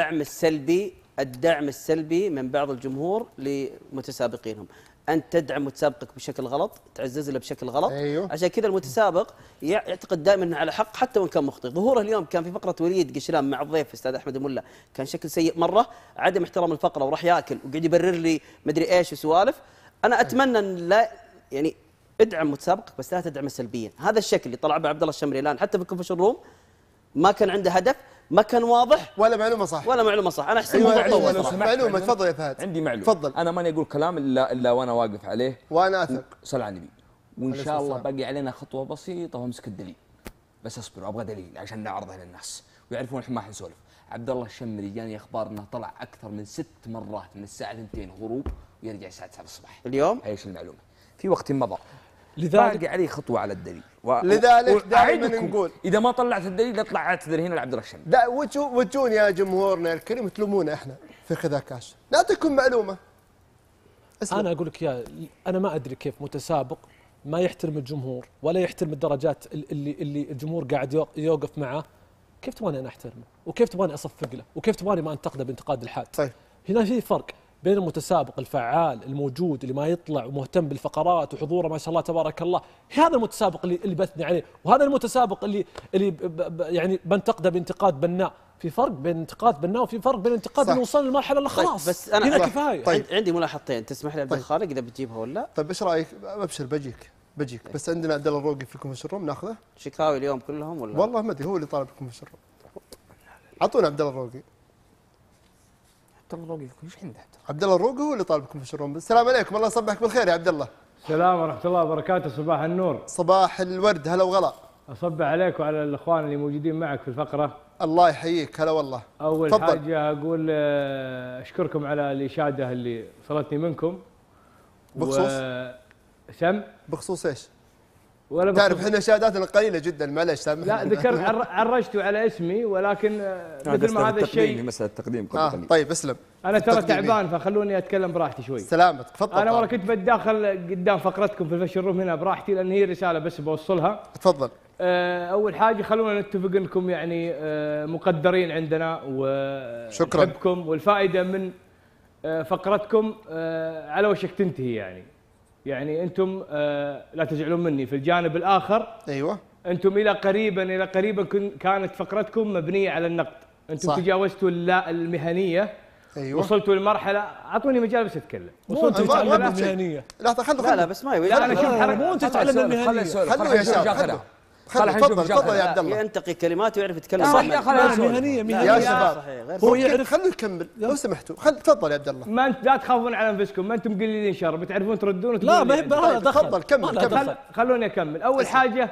الدعم السلبي من بعض الجمهور لمتسابقينهم. أنت تدعم متسابقك بشكل غلط، تعزز له بشكل غلط. أيوه. عشان كذا المتسابق يعتقد دائما انه على حق حتى وان كان مخطئ. ظهوره اليوم كان في فقره وليد قشلان مع الضيف استاذ احمد الملا، كان شكل سيء مره، عدم احترام الفقره وراح ياكل وقاعد يبرر لي مدري ايش وسوالف. انا اتمنى ان لا يعني ادعم متسابقك بس لا تدعمه سلبيا. هذا الشكل اللي طلع به عبد الله الشمري الان حتى في كونفشن روم ما كان عنده هدف، ما كان واضح ولا معلومه صح. انا احس الموضوع معلومه. تفضل يا فهد. عندي معلومه. تفضل. انا ماني اقول كلام الا وانا واقف عليه وانا اثق. صل على النبي. وان شاء الله باقي علينا خطوه بسيطه وامسك الدليل. بس اصبروا ابغى دليل عشان نعرضه للناس ويعرفون احنا ما حنسولف. عبد الله الشمري جاني اخبار انه طلع اكثر من 6 مرات من الساعه 2 غروب ويرجع الساعه 9 الصباح. اليوم ايش المعلومه؟ في وقت مضى. لذلك باقي عليه خطوه على الدليل. لذلك دائما نقول اذا ما طلعت الدليل اطلع اعتذر هنا لعبد الله الشمري. لا وتجون يا جمهورنا الكريم تلومونا احنا في خذا كاش. نعطيكم معلومه. انا اقول لك انا ما ادري كيف متسابق ما يحترم الجمهور ولا يحترم الدرجات اللي الجمهور قاعد يوقف معه. كيف تبغاني انا احترمه؟ وكيف تبغاني اصفق له؟ وكيف تبغاني ما انتقده بانتقاد الحاد؟ طيب هنا في فرق بين المتسابق الفعال الموجود اللي ما يطلع ومهتم بالفقرات وحضوره ما شاء الله تبارك الله، هذا المتسابق اللي بثني عليه، وهذا المتسابق اللي يعني بنتقده بانتقاد بناء. في فرق بين انتقاد بناء وفي فرق بين انتقاد انه وصل للمرحله اللي خلاص. بس انا هنا كفايه. طيب عندي ملاحظتين تسمح لي عبد الخالق اذا بتجيبها ولا؟ طيب ايش رايك؟ ابشر بجيك بس عندنا عبد الله الروقي في الكونفشن روم ناخذه. شكاوي اليوم كلهم ولا؟ والله ما ادري هو اللي طالب الكونفشن روم. اعطونا عبد الله الروقي. عبد الله الروقي ايش عنده؟ عبد الله الروقي هو اللي طالب الكونفشن روم. السلام عليكم الله يصبحك بالخير يا عبد الله. السلام ورحمة الله وبركاته. صباح النور. صباح الورد. هلا وغلا. أصبح عليك وعلى الإخوان اللي موجودين معك في الفقرة. الله يحييك. هلا والله. أول فضل. حاجة أقول أشكركم على الإشادة اللي وصلتني منكم. بخصوص؟ بخصوص إيش؟ ولا تعرف احنا شهاداتنا قليله جدا معلش سامحني. لا ذكرت عرجتوا على اسمي ولكن مثل ما هذا الشيء مساله تقديم. طيب اسلم. انا ترى تعبان فخلوني اتكلم براحتي شوي. سلامتك تفضل. انا والله كنت بتداخل قدام فقرتكم في الفشل روم هنا براحتي لان هي رساله بس بوصلها. تفضل. اول حاجه خلونا نتفق انكم يعني مقدرين عندنا ونحبكم، والفائده من فقرتكم على وشك تنتهي يعني انتم لا تزعلون مني في الجانب الاخر. ايوه انتم الى قريبا كانت فقرتكم مبنيه على النقد، انتم صح. تجاوزتوا المهنيه. أيوة. وصلتوا لمرحله، اعطوني مجال بس اتكلم. وصلتوا لمرحله المهنيه. لا بس ما يبي. لا انا شوف مو انت تتعلم المهنيه. خلوا يا شباب تفضل يا عبد الله. ينتقي كلمات ويعرف يتكلم. صح يا مهنيه يا شباب هو يعرف. خلوا يكمل لو سمحتوا. تفضل يا عبد الله. ما انت لا تخافون على انفسكم، ما انتم قليلين شر، بتعرفون تردون. لا ما هي تفضل كمل. خلوني اكمل. اول حاجه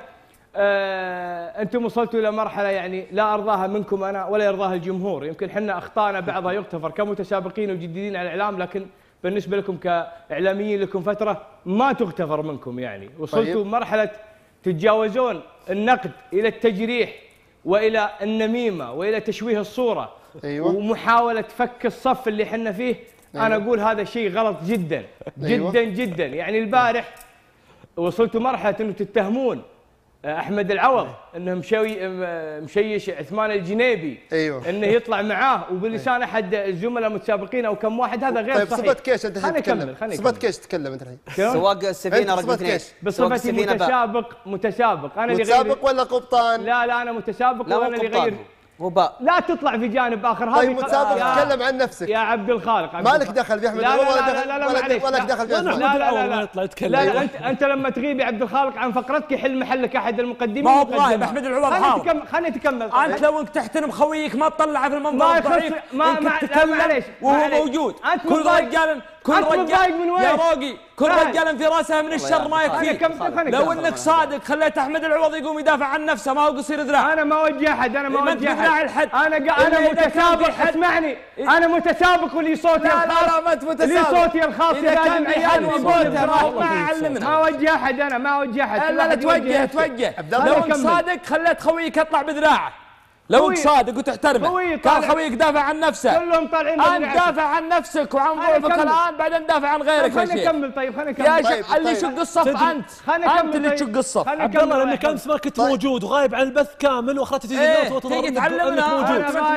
انتم وصلتوا الى مرحله يعني لا ارضاها منكم انا ولا يرضاها الجمهور. يمكن احنا اخطانا بعضها يغتفر كمتسابقين وجديدين على الاعلام، لكن بالنسبه لكم كاعلاميين لكم فتره ما تغتفر منكم. يعني وصلتوا مرحله تتجاوزون النقد الى التجريح والى النميمه والى تشويه الصوره. أيوة. ومحاوله فك الصف اللي احنا فيه. أيوة. انا اقول هذا شيء غلط جدا جدا أيوة. جدا. يعني البارح وصلتوا مرحله انه تتهمون احمد العوض انه مشيش عثمان الجنيبي. ايوه انه يطلع معاه وبلسان احد الزملاء المتسابقين او كم واحد. هذا غير صحيح. صفة كيش انت تتكلم. صفة كيش تتكلم انت الحين. سواق السفينه رقم 2 بصفتي متسابق. انا اللي متسابق ولا قبطان؟ لا انا متسابق وانا اللي غير. لا تطلع في جانب اخر. طيب متسابق تتكلم عن نفسك يا عبد الخالق. مالك دخل في احمد ولا دخل في عثمان. لا انت لما تغيب يا عبد الخالق عن فقرتك يحل محلك احد المقدمين. ما هو غايب احمد العوض حاضر. خليني اتكمل. انت لو انك تحترم خويك ما تطلعه في المنظر الضعيف. ما تتكلم وهو موجود. كل رجال يا راقي كل رجال في راسها من الشر ما يكفي. لو انك صادق خليت احمد العوض يقوم يدافع عن نفسه ما هو قصير ذراع. انا ما اوجه احد. انا انا متسابق. اسمعني انا متسابق ولي صوتي الخاص. لا ما انت متسابق. لي صوتي الخاص. اذا كان عيال وصوته ما علمنا. ما اوجه احد. انا ما اوجه احد. لا توجه. لو انك صادق خليت خويك يطلع بذراعه. لو انت صادق وتحترمه كان خويك دافع عن نفسه. كلهم طالعين. انت دافع عن نفسك وعن ضعفك الان بعدين دافع عن غيرك. خليني اكمل. طيب خليني اكمل. يا شيخ اللي يشق الصف انت اللي تشق الصف. عبد الله لانك امس ما كنت موجود وغايب عن البث كامل واخذت تيجي تعلمنا.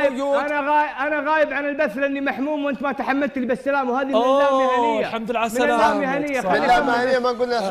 انا غايب عن البث لاني محموم وانت ما تحملت لي بالسلام. وهذه من اللام مهنيه. الحمد لله على السلامه. من اللام مهنيه ما قلنا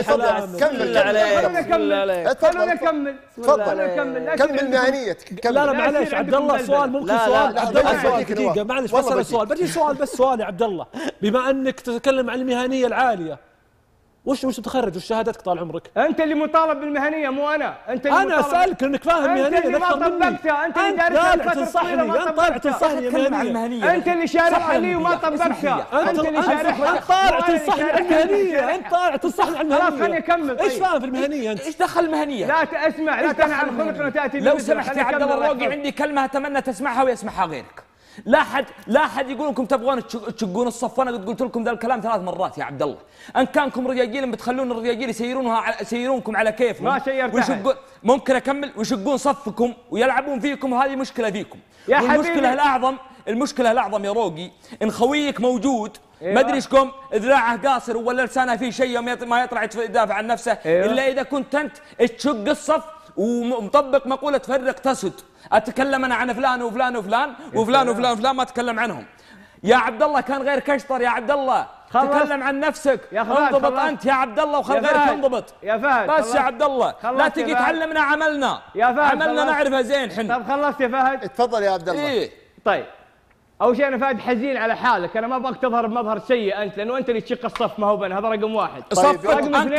كمل مهنيتك. لا معليش عبد الله سؤال ممكن سؤال. عبد الله سؤال دقيقة معليش بسأل سؤال. بجي سؤال يا عبد الله. بما انك تتكلم عن المهنية العالية وش تخرج والشهادتك طال عمرك؟ انت اللي مطالب بالمهنيه مو انا. انا اسالك انك فاهم مهنيه انت اللي ما طبقتها. انت اللي طالع تنصحني. انت طالع تنصحني مهنيه. انت اللي شارحها لي وما طبقتها. انت اللي شارحها. انت طالع تنصحني عن المهنيه. انت طالع تنصحني عن المهنيه. خلاص خليني اكمل. ايش فاهم في المهنيه انت؟ ايش دخل المهنيه؟ لا اسمع لا تنع عن خلق وتاتي. لو سمحت يا عبد الله الراقي عندي كلمه اتمنى تسمعها ويسمعها غيرك. لا حد يقول لكم تبغون تشقون الصف. وانا قلت لكم ذا الكلام 3 مرات يا عبد الله. ان كانكم رجاجيل بتخلون الرجاجيل يسيرونكم على كيفهم. ما سيرتها. ممكن اكمل ويشقون صفكم ويلعبون فيكم وهذه مشكله فيكم. يا المشكله الاعظم يا روقي ان خويك موجود. ما ادري ايش قوم ذراعه قاصر ولا لسانه فيه شيء ما يطلع يدافع عن نفسه. الا اذا كنت انت تشق الصف ومطبق مقوله فرق تسد. اتكلم انا عن فلان وفلان وفلان وفلان وفلان وفلان ما اتكلم عنهم. يا عبد الله كان غير كشطر يا عبد الله. تكلم عن نفسك. انضبط انت يا عبد الله وخل غيرك ينضبط. يا فهد بس يا عبد الله لا تجي تعلمنا عملنا. يا فهد عملنا نعرفه زين حنا. طب خلصت يا فهد؟ تفضل يا عبد الله. طيب اول شيء انا فهد حزين على حالك. انا ما ابغاك تظهر بمظهر سيء انت لانه انت اللي تشق الصف ما هو بنا. هذا رقم 1. صفك ان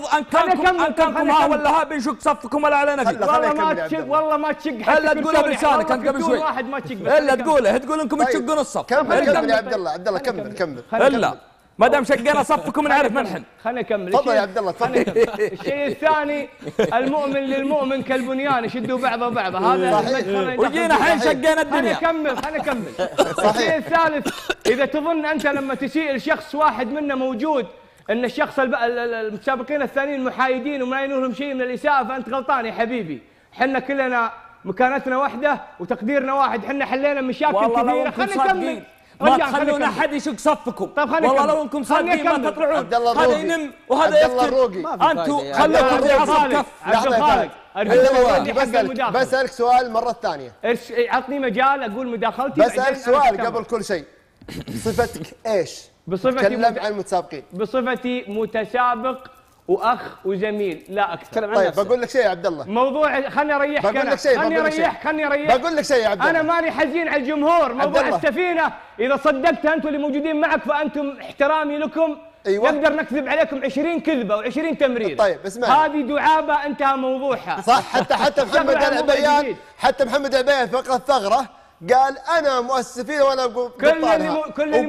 كانكم ها ولا ها بنشق صفكم ولا على نفسي. والله ما تشق. الا تقولها بلسانك انت قبل شوي. واحد ما تشق. الا تقول انكم تشقون الصف. كمل يا عبد الله. كمل. الا ما دام شقينا صفكم نعرف منحن. خليني اكمل. تفضل يا عبد الله تفضل. الشيء الثاني المؤمن للمؤمن كالبنيان يشدوا بعضه بعضه. هذا وجينا الحين شقينا الدنيا. خليني اكمل. الشيء الثالث اذا تظن انت لما تسيء لشخص واحد منا موجود ان الشخص المتسابقين الثانيين محايدين وما ينولهم شيء من الاساءه فانت غلطان يا حبيبي. حنا كلنا مكانتنا واحده وتقديرنا واحد. حنا حلينا مشاكل كثيره. خليني اكمل. ما تخلون احد يشق صفكم. طيب خليني والله أكمل. لو انكم صادقين ما تطلعون. عبد الله هذا الروقي. ينم وهذا عبد الله يفتن. الروقي. انتم خلوكم في عصب كف. عبد الخالق عبد الله الروقي، بسألك سؤال المرة الثانية. عطني مجال اقول مداخلتي. بسألك سؤال قبل كل شيء. صفتك ايش؟ بصفتي تكلم عن المتسابقين. بصفتي متسابق واخ وزميل لا اكثر. طيب بقول لك شيء يا عبد الله. موضوع خلني اريحك. بقول لك شيء. خلني اريحك. بقول لك شيء يا عبد الله. انا ماني حزين على الجمهور. موضوع السفينه اذا صدقتها انتم اللي موجودين معك فانتم احترامي لكم. أيوة. نقدر نكذب عليكم 20 كذبه و20 تمرير. طيب اسمع، هذه دعابه انتهى موضوعها. صح. حتى محمد العبيان، حتى محمد العبيان في فقره الثغره قال انا مؤسس السفينه وانا قبطانها،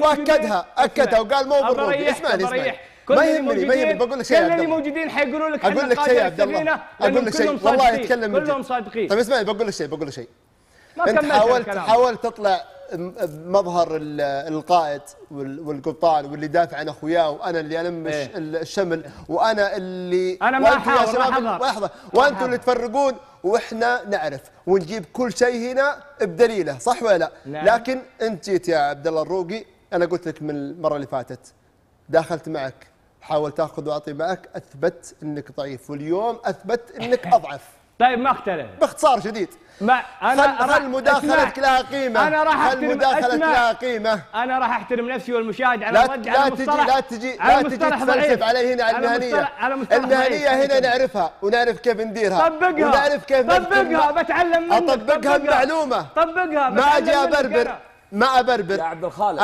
واكدها وقال مو بالروقي. اسمعني ما يهمني بقول لك شيء يا عبد الله. كل اللي موجودين حيقولوا لك اقول لك شيء يا عبد الله، اقول لك شيء والله يتكلم كلهم صادقين. طيب اسمعني بقول لك شيء. انت حاولت تطلع مظهر القائد والقبطان واللي دافع عن اخوياه وانا اللي المش الشمل وانا اللي انا ما احضر وانتم اللي تفرقون واحنا نعرف ونجيب كل شيء هنا بدليله، صح ولا لا؟ نعم. لكن انت جيت يا عبد الله الروقي، انا قلت لك من المره اللي فاتت داخلت معك حاولت تاخذ واعطي معك، اثبت انك ضعيف واليوم اثبت انك اضعف. طيب ما اختلف باختصار شديد. ما انا خل مداخلتك لها قيمه. انا راح احترم لها قيمه. انا راح احترم نفسي والمشاهد على الرد على مصطلح. لا تجي تفلسف علي هنا على المهنيه. المهنيه هنا نعرفها ونعرف كيف نديرها. طبقها ونعرف كيف طبقها بتعلم منك. اطبقها بمعلومه. طبقها ما اجي ابربر. ما ابربر يا عبد الخالق.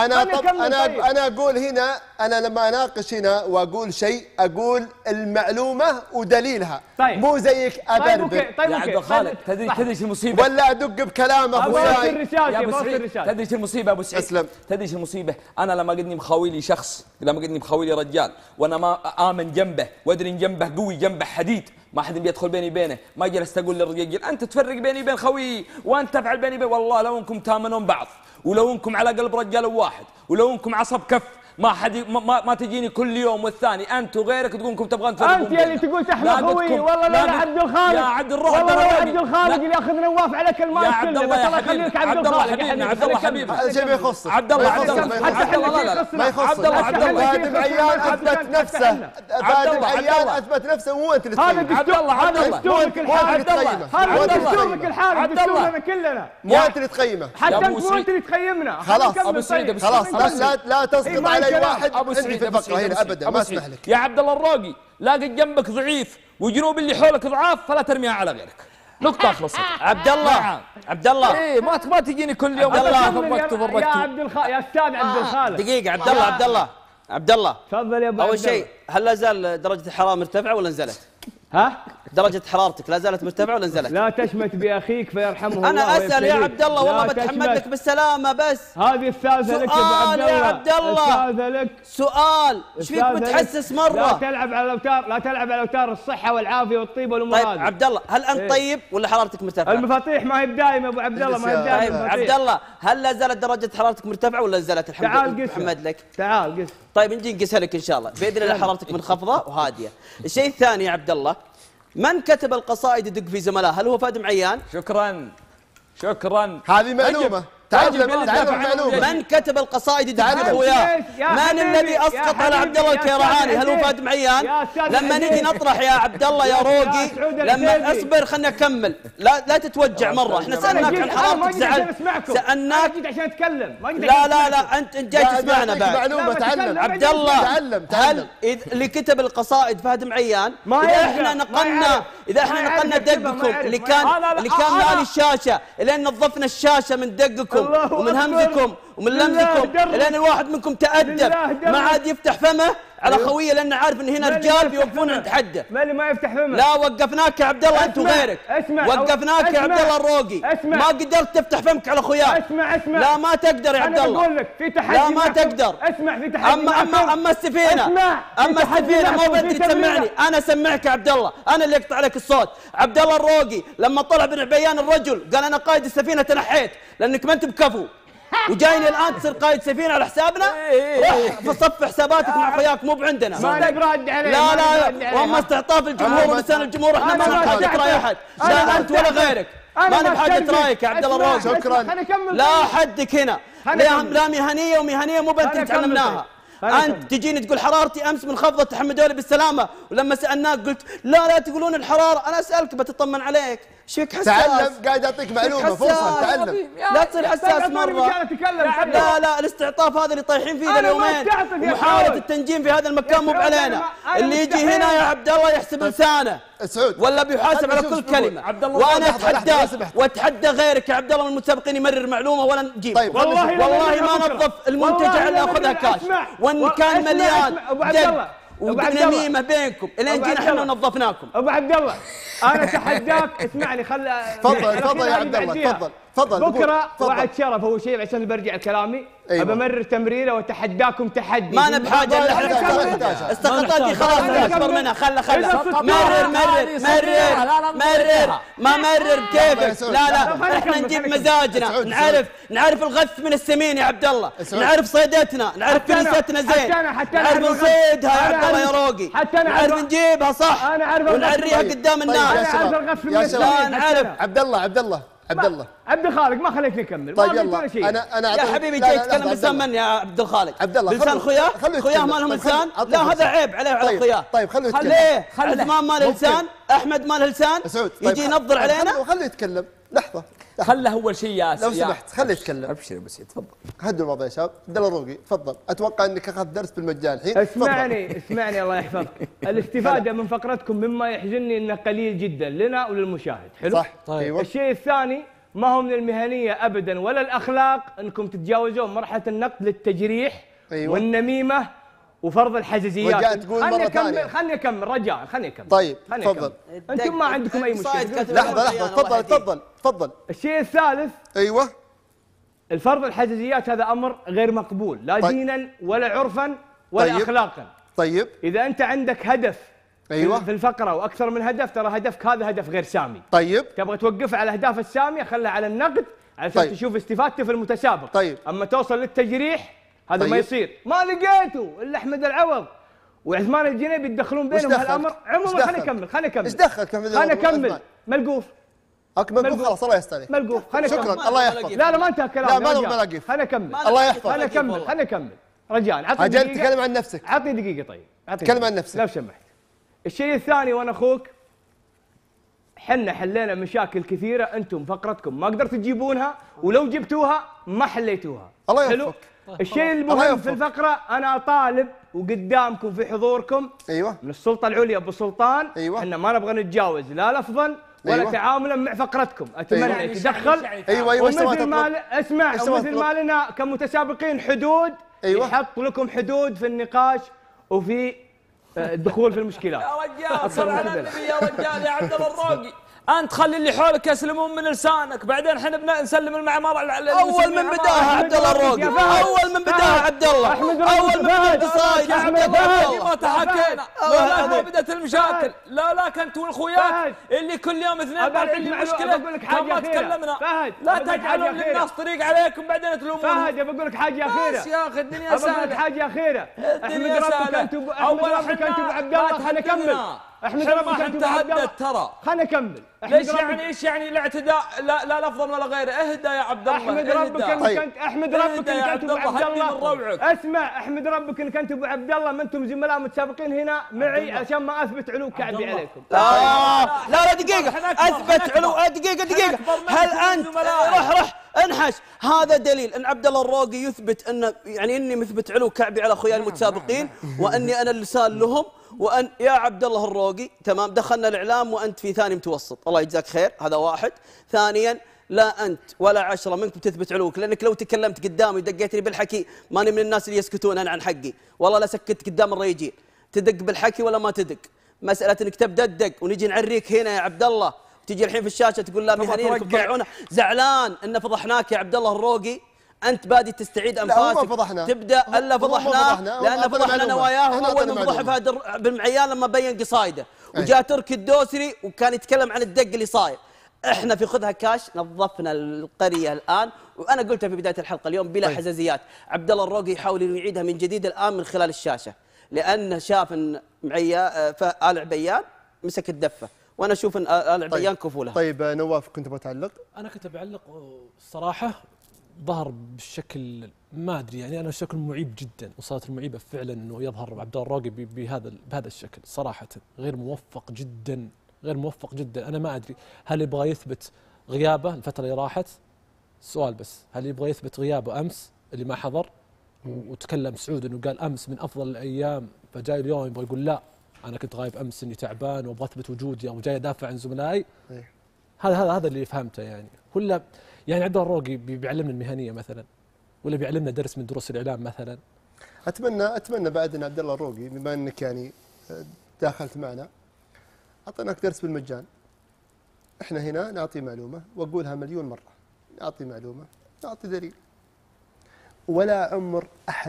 انا اقول هنا، انا لما اناقش هنا واقول شيء اقول المعلومه ودليلها. طيب. مو زيك ابربر. طيب يا عبد الخالق تدري ايش المصيبه؟ ولا ادق بكلام اخوياي. يا ابو سعيد تدري ايش المصيبه ابو سعيد؟ اسلم. تدري ايش المصيبه؟ انا لما قدني مخاويلي شخص، لما قدني مخاويلي رجال وانا ما امن جنبه وادري ان جنبه قوي جنبه حديد، ما حد بيدخل بيني وبينه، ما جلست اقول للرجال انت تفرق بيني وبين خوي وانت تفعل بيني وبين، والله لو انكم تامنون بعض ولو انكم على قلب رجال واحد ولو انكم عصب كف ما حد ما تجيني كل يوم والثاني انت وغيرك تقول انكم تبغون تفرقون. انت اللي تقول تحمى خوي. والله لا عبد الخالق. يا عبد الروح والله لا عبد الخالق اللي ياخذ نواف على كلمات. يا عبد الله يا حبيبي. عبد الله حبيبنا. عبد الله حبيبي. هذا شيء ما يخصك. عبد الله لا لا ما يخصك. فادم عيان اثبت نفسه. فادم عيان اثبت نفسه مو انت اللي تقيمه. عبد الله هذا دستورك الحالي. هذا دستورك الحالي دستورنا كلنا. مو انت اللي تقيمه. حتى مو انت اللي تقيمنا. خلاص ابو سعيد خلاص لا تسقط علي واحد. انت في الفقره هنا ابدا ما اسمح لك. يا عبد الله الروقي لاقي جنبك ضعيف وجنوب اللي حولك ضعاف فلا ترميها على غيرك. نقطة خلصت. عبد الله عبد الله ايه ما تجيني كل يوم. يا عبد الخالق يا استاذ عبد الخالق. دقيقة عبد الله تفضل يا ابو. اول شيء هل لا زال درجة الحرارة مرتفعة ولا نزلت؟ ها؟ درجة حرارتك لا زالت مرتفعة ولا نزلت؟ لا تشمت بأخيك فيرحمه الله. أنا أسأل يا عبد الله والله بتحمد لك بالسلامة بس. هذه الثالثة لك يا عبد الله. الثالثة لك. سؤال ايش فيك متحسس مرة؟ لا تلعب على أوتار الصحة والعافية والطيب والأمور هذه. طيب عبد الله هل أنت طيب ولا حرارتك مرتفعة؟ المفاتيح ما هي بدايمة أبو عبد الله ما هي بدايمة. طيب عبد الله هل لا زالت درجة حرارتك مرتفعة ولا نزلت؟ الحمد لله محمد لك. تعال قس. طيب نجي نقيسها لك إن شاء الله بإذن الله حرارتك منخفضة وهادية. الشيء الثاني يا عبد الله من كتب القصائد يدق في زملائه؟ هل هو فادم عيان؟ شكرا هذه معلومة. تعلم معلومة. من كتب القصائد يدق في اخوياه؟ من الذي اسقط على عبد الله الكيرعاني؟ هل هو فادم عيان؟ لما نجي نطرح يا عبد الله يا روقي لما اصبر خلنا اكمل لا تتوجع مرة. احنا سألناك عن حرارتك زعلت. سألناك عشان اتكلم. لا انت جاي تسمعنا بعد. معلومة تعلم عبد الله تعلم. هل اللي كتب القصائد فادم عيان؟ اذا احنا نقلنا دقكم اللي كان مالي الشاشة لين نظفنا الشاشة من دقكم ومن همزكم ومن لمزكم لان الواحد منكم تأدب ما عاد يفتح فمه على خويه لان عارف ان هنا رجال بيوقفون عند حده. مالي ما يفتح فمه. لا وقفناك يا عبد الله انت وغيرك. وقفناك يا عبد الله الروقي. ما قدرت تفتح فمك على خوياك. اسمع لا ما تقدر يا عبد الله. انا بقول لك في تحدي. لا ما تقدر. اسمع في تحدي. اما السفينه. اما السفينه مو بدري تسمعني. انا اسمعك يا عبد الله. انا اللي اقطع لك الصوت. عبد الله الروقي لما طلع بن عبيان الرجل قال انا قائد السفينه تنحيت لانك ما انت بكفو. وجايني الان تصير قائد سفينه على حسابنا؟ روح فصف حساباتك مع اخوياك مو بعندنا. ما نبرد عليه. لا واما استعطاف الجمهور ولسان الجمهور احنا ما نبي حاجه راي احد، لا انت ولا غيرك. ما نبي حاجه رايك يا عبد الله الروقي. شكرا. لا حدك هنا، لا مهنيه ومهنيه مو بنت تعلمناها. انت تجيني تقول حرارتي امس منخفضه تحمدوا لي بالسلامه، ولما سالناك قلت لا تقولون الحراره. انا اسالك بتطمن عليك، ايش فيك حساس؟ تعلم، قاعد اعطيك معلومه فرصه تعلم. لا تصير حساس مره. لا الاستعطاف هذا اللي طايحين فيه ذا اليومين ومحاوله التنجيم في هذا المكان مو بعلينا. اللي يجي هنا يا عبد الله يحسب لسانه سعود ولا بيحاسب على كل كلمه. وانا اتحداك واتحدى غيرك يا عبد الله من المتسابقين يمرر معلومه ولا نجيب. طيب والله ما نظف المنتجع الا اخذها كاش، وان كان مليان دق ودنميمه بينكم الين جينا احنا ونظفناكم. ابو عبد الله انا اتحداك اسمعني تفضل يا عبد الله تفضل. بكره وعد شرف اول شيء عشان برجع كلامي. ابى امرر تمريره واتحداكم تحدي. ما انا بحاجه الا احنا استقطتي خلاص اكبر منها. خله مرر ما مرر بكيفك. لا احنا نجيب مزاجنا، نعرف الغث من السمين يا عبد الله، نعرف صيدتنا، نعرف كنيستنا زين، نعرف نصيدها يا عبد الله يا روقي، نعرف نجيبها صح ونعريها قدام الناس. يا شباب نعرف. عبد الله عبد الخالق ما خليتني اكمل. طيب يلا انا يا حبيبي جاي تتكلم بلسان من يا عبد الخالق؟ بلسان خوياه ما لهم لسان؟ لا هذا عيب عليه وعلى خوياه. طيب خليه يتكلم. ليه؟ عثمان ما له لسان، احمد ما له لسان، يجي ينظر علينا. خليه يتكلم لحظه. خله اول شيء يا لو سمحت خليه يتكلم. ابشر بس تفضل. هدوا الموضوع يا شباب. عبد الله الروقي تفضل. اتوقع انك اخذت درس بالمجان الحين. اسمعني الله يحفظك. الاستفاده من فقرتكم مما يحزنني انه قليل جدا لنا وللمشاهد. حلو؟ صح. طيب. الشيء الثاني ما هو من المهنيه ابدا ولا الاخلاق انكم تتجاوزون مرحله النقد للتجريح والنميمه وفرض الحزازيات. رجاء تقول مره ثانيه. خلني اكمل رجاء خلني اكمل. طيب تفضل. انتم ما عندكم اي مشكله. لحظه تفضل. الشيء الثالث ايوه الفرض الحزازيات هذا امر غير مقبول لا دينا ولا عرفا ولا اخلاقا. طيب اذا انت عندك هدف أيوة. في الفقره واكثر من هدف ترى هدفك هذا هدف غير سامي. طيب تبغى توقف على الاهداف الساميه خلها على النقد علشان طيب. تشوف استفادته في المتسابق. طيب اما توصل للتجريح هذا طيب. ما يصير. ما لقيته الا احمد العوض وعثمان الجنيبي يتدخلون بينهم هالامر. عموما خليني اكمل ايش دخلك احمد العوض؟ خليني اكمل. ملقوف خلاص الله يستر. ملقوف خليني اكمل. شكرا الله يحفظك. لا ما انتهى كلامي. لا ما نبغى ملاقيف. خليني اكمل. الله يحفظك. خليني اكمل رجاء. عطني دقيقه. تتكلم عن نفسك. عطني دقيقه. طيب تكلم عن نفسك لو سمحت. الشيء الثاني وانا اخوك حنا حلينا مشاكل كثيره انتم فقرتكم ما قدرتوا تجيبونها ولو جبتوها ما حليتوها. الله يحفظك. الشيء المهم في الفقره انا اطالب وقدامكم في حضوركم ايوه من السلطه العليا ابو سلطان ايوه احنا ما نبغى نتجاوز لا لفظا ولا تعاملا مع فقرتكم. اتمنى أيوة. تدخل ومثل ما اسمع ومثل ما لنا كمتسابقين حدود يحط لكم حدود في النقاش وفي الدخول في المشكلات. يا رجال صل على النبي يا رجال يا عبد الله الروقي انت خلي اللي حولك يسلمون من لسانك بعدين احنا بنسلم المعمار على اول من بداها عبد الله الروقي اول من بداها عبد الله اول من بدأت تصايد يا عبد الله ما تحكينا ما بدات المشاكل لا كنت والخويات اللي كل يوم اثنين طالعين المشكله ما تكلمنا لا تجعلوا للناس طريق عليكم بعدين تلومون. فهد بقول لك حاجه اخيره يا اخي الدنيا سهله. بقول لك حاجه اخيره احمد ربك انتم ابو عبد الله خليني اكمل. احمد ربك انت تهدد ترى. خليني اكمل. ليش يعني ايش يعني الاعتداء لا لفظا ولا غيره؟ اهدى يا عبد الله. احمد ربك انك انت احمد ربك انك انت ابو عبد الله. اسمع احمد ربك انك انت ابو عبد الله ما انتم زملاء متسابقين هنا معي عشان ما اثبت علو كعبي عليكم. لا دقيقه اثبت علو دقيقه هل انت روح انحش. هذا دليل ان عبد الله الروقي يثبت ان يعني اني مثبت علو كعبي على اخوياي المتسابقين واني انا اللسان لهم وان يا عبد الله الروقي تمام دخلنا الاعلام وانت في ثاني متوسط الله يجزاك خير. هذا واحد. ثانيا لا انت ولا 10 منكم تثبت علوك لانك لو تكلمت قدامي ودقيتني بالحكي ماني من الناس اللي يسكتون انا عن حقي والله لا سكت قدام الريجين. تدق بالحكي ولا ما تدق مساله انك تبدا تدق ونجي نعريك هنا يا عبد الله تجي الحين في الشاشه تقول لا مهنيين تفضحونا. زعلان ان فضحناك يا عبد الله الروقي. انت بادي تستعيد انفاسك تبدا الا فضحناه لان فضحنا نواياه واول من فضح فهد بالمعيان لما بين قصايده وجاء تركي الدوسري وكان يتكلم عن الدق اللي صاير. احنا في خذها كاش نظفنا القريه الان، وانا قلتها في بدايه الحلقه اليوم بلا حزازيات. عبد الله الروقي يحاول انه يعيدها من جديد الان من خلال الشاشه، لانه شاف ان آل عبيان مسك الدفه، وانا اشوف ان آل عبيان كفولها. طيب نواف كنت بتعلق؟ انا كنت بعلق الصراحه ظهر بالشكل ما ادري، يعني انا شكل معيب جدا، وصارت المعيبه فعلا انه يظهر عبد الله الروقي بهذا الشكل، صراحه غير موفق جدا، غير موفق جدا. انا ما ادري هل يبغى يثبت غيابه الفتره اللي راحت؟ سؤال بس، هل يبغى يثبت غيابه امس اللي ما حضر؟ وتكلم سعود انه قال امس من افضل الايام، فجاي اليوم يبغى يقول لا انا كنت غايب امس اني تعبان وابغى اثبت وجودي او جاي ادافع عن زملائي. هذا اللي فهمته يعني. ولا يعني عبد الله الروقي بيعلمنا المهنيه مثلا، ولا بيعلمنا درس من دروس الاعلام مثلا؟ اتمنى بعد ان عبد الله الروقي بما انك يعني داخلت معنا اعطيناك درس بالمجان. احنا هنا نعطي معلومه واقولها مليون مره، نعطي معلومه نعطي دليل. ولا عمر احد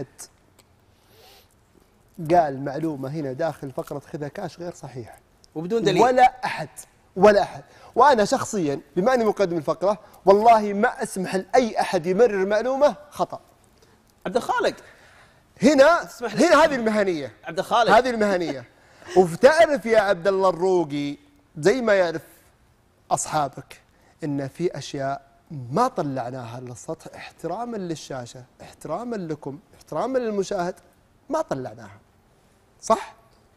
قال معلومه هنا داخل فقره خذها كاش غير صحيحه وبدون دليل. ولا احد. وانا شخصيا بما اني مقدم الفقره والله ما اسمح لاي احد يمرر معلومه خطا. عبد الخالق هنا هذه المهنيه. عبد الخالق هذه المهنيه. وتعرف يا عبد الله الروقي زي ما يعرف اصحابك ان في اشياء ما طلعناها للسطح احتراما للشاشه، احتراما لكم، احتراما للمشاهد، ما طلعناها. صح؟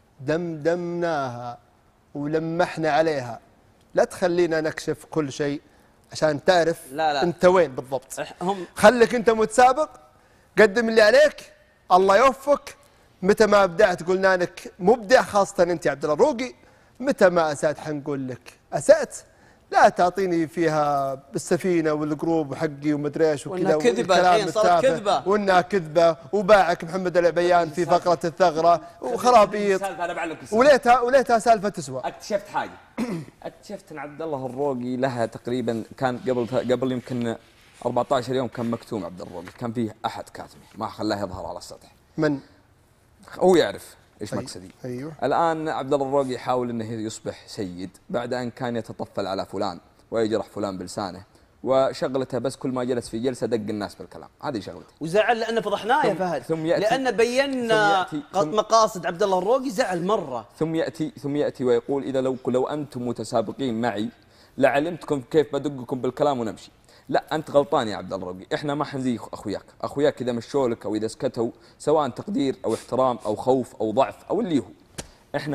دمدمناها ولمحنا عليها. لا تخلينا نكشف كل شيء عشان تعرف لا. انت وين بالضبط. خليك انت متسابق، قدم اللي عليك، الله يوفقك. متى ما ابدعت قلنا لك مبدع، خاصه انت يا عبد الله الروقي. متى ما اسأت حنقول لك اسأت. لا تعطيني فيها بالسفينه والجروب وحقي ومدري ايش وكذا، وانها كذبه الحين صارت كذبه، وانها كذبه، وباعك محمد العبيان في فقره الثغره وخرابيط، وليتها سالفه تسوى. اكتشفت حاجه اكتشفت ان عبد الله الروقي لها تقريبا كان قبل يمكن 14 يوم كان مكتوم. عبد الروقي كان فيه احد كاتمه ما خلاه يظهر على السطح. من هو يعرف ايش مقصدي. ايوه. الان عبد الله الروقي يحاول انه يصبح سيد بعد ان كان يتطفل على فلان ويجرح فلان بلسانه، وشغلته بس كل ما جلس في جلسه دق الناس بالكلام. هذه شغلته. وزعل لان فضحناه يا فهد، لان بينا مقاصد عبد الله الروقي. زعل مره. ثم ياتي ويقول اذا لو انتم متسابقين معي لعلمتكم كيف بدقكم بالكلام ونمشي. لا انت غلطان يا عبد الله الروقي، احنا ما حنزي اخوياك اذا مشوا لك او اذا سكتوا سواء تقدير او احترام او خوف او ضعف او اللي هو، احنا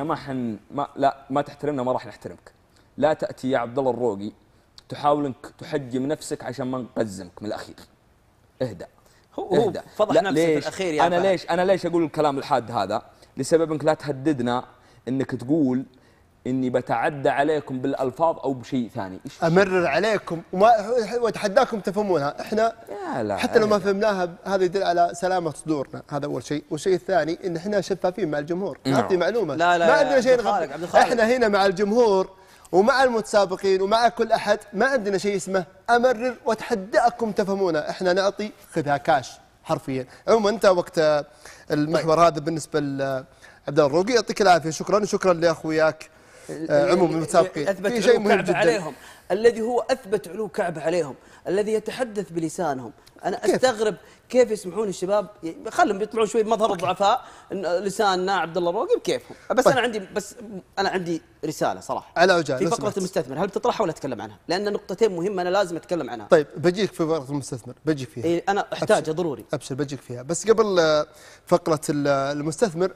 ما تحترمنا ما راح نحترمك. لا تاتي يا عبد الله الروقي تحاول انك تحجم نفسك عشان ما نقزمك من الاخير. اهدأ. هو فضح نفسه في الاخير يا انا ليش اقول الكلام الحاد هذا؟ لسبب انك لا تهددنا انك تقول اني بتعدى عليكم بالالفاظ او بشيء ثاني. امرر عليكم واتحداكم تفهمونها. احنا حتى لو ما فهمناها هذا يدل على سلامه صدورنا، هذا اول شيء. والشيء الثاني ان احنا شفافين مع الجمهور، نعطي معلومه. لا ما عندنا شيء احنا هنا مع الجمهور ومع المتسابقين ومع كل احد، ما عندنا شيء اسمه امرر واتحداكم تفهمونها. احنا نعطي خذها كاش حرفيا. عموما انت وقت المحور هذا بالنسبه لعبد الله الروقي يعطيك العافيه. شكرا لاخوياك عموم المتسابقين. في شيء مهم جدا عليهم، الذي هو اثبت علو كعبه عليهم، الذي يتحدث بلسانهم. انا استغرب كيف يسمحون الشباب خلهم يطلعون شوي بمظهر الضعفاء. لساننا عبد الله الروقي بكيفهم. بس انا عندي رساله صراحه على عجاله في فقره المستثمر. هل بتطرحها ولا اتكلم عنها؟ لان نقطتين مهمه انا لازم اتكلم عنها. طيب بجيك في فقره المستثمر، بجيك فيها. انا احتاجها ضروري. ابشر بجيك فيها. بس قبل فقره المستثمر،